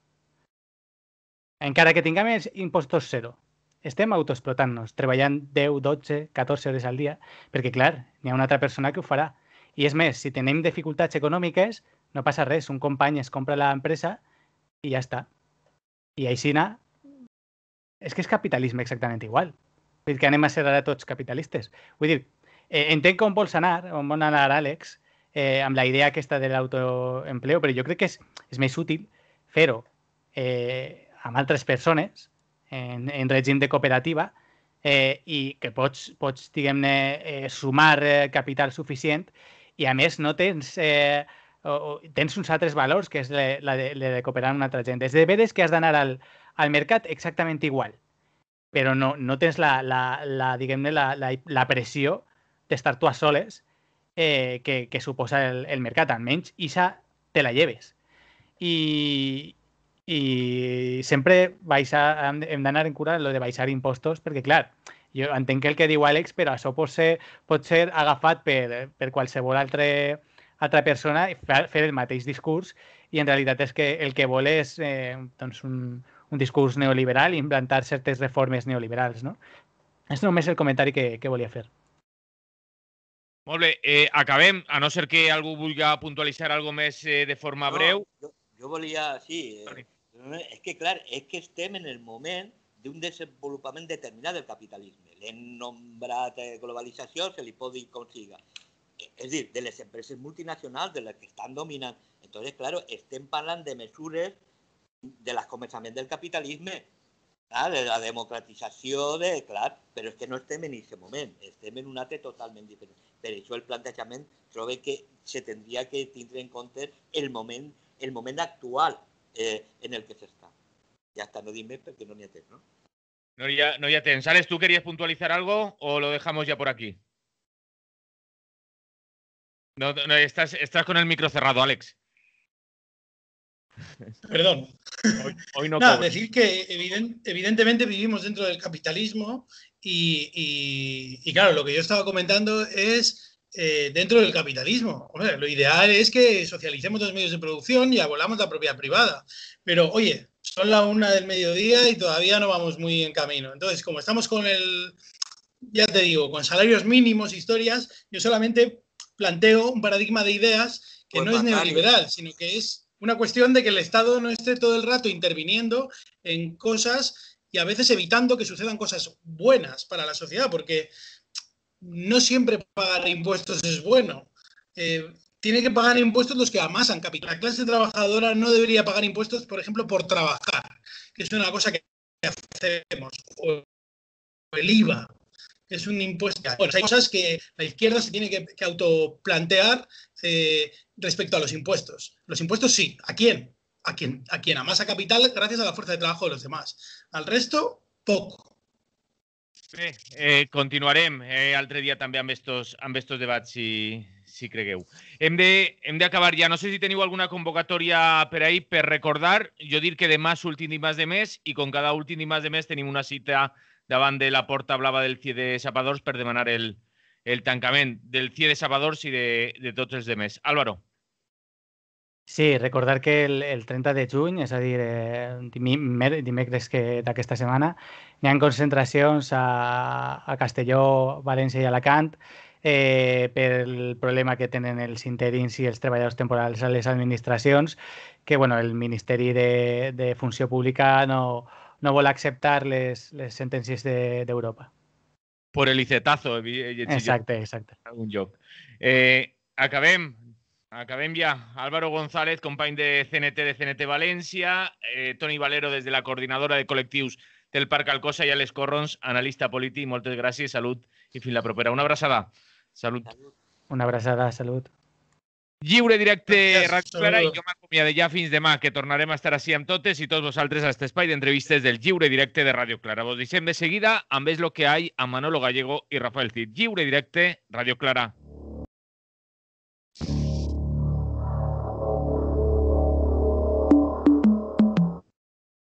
Encara que tinguem impostos zero, estem autoexplotant-nos, treballant deu, dotze, catorze hores al dia, perquè, clar, n'hi ha una altra persona que ho farà. I és més, si tenim dificultats econòmiques, no passa res. Un company es compra l'empresa i ja està. I així, és que és capitalisme exactament igual. Vull dir que anem a ser ara tots capitalistes. Vull dir, eh, entenc on vols anar, on vol anar Àlex, eh, amb la idea aquesta de l'autoempleo, però jo crec que és, és més útil fer-ho eh, amb altres persones, en, en règim de cooperativa, eh, i que pots, pots diguem-ne, eh, sumar eh, capital suficient, i a més no tens, eh, o, o, tens uns altres valors, que és la, la, de, la de cooperar amb una altra gent. És de veres que has d'anar al, al mercat exactament igual, però no, no tens la, la, la, diguem-ne, la, la, la pressió d'estar tu a soles eh, que, que suposa el, el mercat. Almenys, ixa te la lleves. I, i sempre baixar, hem d'anar en cura lo de baixar impostos, perquè, clar, jo entenc el que diu Àlex, però això pot ser, pot ser agafat per, per qualsevol altre, altra persona i fer, fer el mateix discurs, i en realitat és que el que vol és eh, doncs un, un discurs neoliberal i implantar certes reformes neoliberals, no? És només el comentari que, que volia fer. Molt bé, eh, acabem, a no ser que algú vulgui puntualitzar alguna més eh, de forma no, breu. Jo, jo volia, sí, eh, és que clar, és que estem en el moment d'un desenvolupament determinat del capitalisme. L'hem nombrat eh, globalització, se li pot dir com siga. És dir, de les empreses multinacionals, de les que estan dominant. Entonces, claro, estem parlant de mesures de l'escomençament del capitalisme, clar, de la democratització, de, clar, però és que no estem en aquest moment, estem en un altre totalment diferent. Per això el plantejament trobo que se tindria que tindre en compte el moment, el moment actual eh, en el que s'està. Ja està, no dic més perquè no n'hi ha temps, ¿no? No hi ha, no hi ha temps. Alex, ¿tú querías puntualizar algo o lo dejamos ya por aquí? No, no, estás, estás con el micro cerrado, Alex. Perdón. Hoy, hoy no Nada, decir que evident, evidentemente vivimos dentro del capitalismo y, y, y claro, lo que yo estaba comentando es eh, dentro del capitalismo. Hombre, lo ideal es que socialicemos los medios de producción y abolamos la propiedad privada. Pero, oye, son la una del mediodía y todavía no vamos muy en camino. Entonces, como estamos con el, ya te digo, con salarios mínimos, historias, yo solamente planteo un paradigma de ideas que pues no es neoliberal, sino que es una cuestión de que el Estado no esté todo el rato interviniendo en cosas y a veces evitando que sucedan cosas buenas para la sociedad, porque no siempre pagar impuestos es bueno. Eh, tiene que pagar impuestos los que amasan capital. La clase trabajadora no debería pagar impuestos, por ejemplo, por trabajar, que es una cosa que hacemos. O el I V A, que es un impuesto. Bueno, hay cosas que la izquierda se tiene que, que autoplantear eh, respecto a los impuestos. Los impuestos sí. ¿A quién? A quien, a quien amasa capital gracias a la fuerza de trabajo de los demás. Al resto, poco. Bé, eh, continuarem eh, altre dia també amb estos, amb estos debats, si, si cregueu. Hem d'acabar ja. No sé si teniu alguna convocatòria per ahir per recordar. Jo dir que demà és últim dimarts de mes i com cada últim dimarts de mes tenim una cita davant de la porta blava del C I E de Sapadors per demanar el, el tancament del C I E de Sapadors i de, de tots els demés. Álvaro. Sí, recordar que el, el trenta de juny, és a dir, eh, dimecres d'aquesta setmana, hi ha concentracions a, a Castelló, València i Alacant eh, per el problema que tenen els interins i els treballadors temporals a les administracions, que bueno, el Ministeri de, de Funció Pública no, no vol acceptar les, les sentències d'Europa. De, Por el icetazo. Exacte, exacte. Un joc. Eh, acabem. Acabem ja. Álvaro González, company de C N T de C N T València, eh, Toni Valero des de la coordinadora de col·lectius del Parc Alcosa i Àlex Corrons, analista polític. Moltes gràcies, salut i fins la propera. Una abraçada. Salut. Una abraçada, salut. Lliure directe, Gràcies, Ràdio Clara, saludo. i jo m'acomiado ja fins demà, que tornarem a estar així amb totes i tots vosaltres a este espai d'entrevistes del Lliure Directe de Ràdio Clara. Vos deixem de seguida amb És lo que hay amb Manolo Gallego i Rafael Cid. Lliure Directe, Ràdio Clara.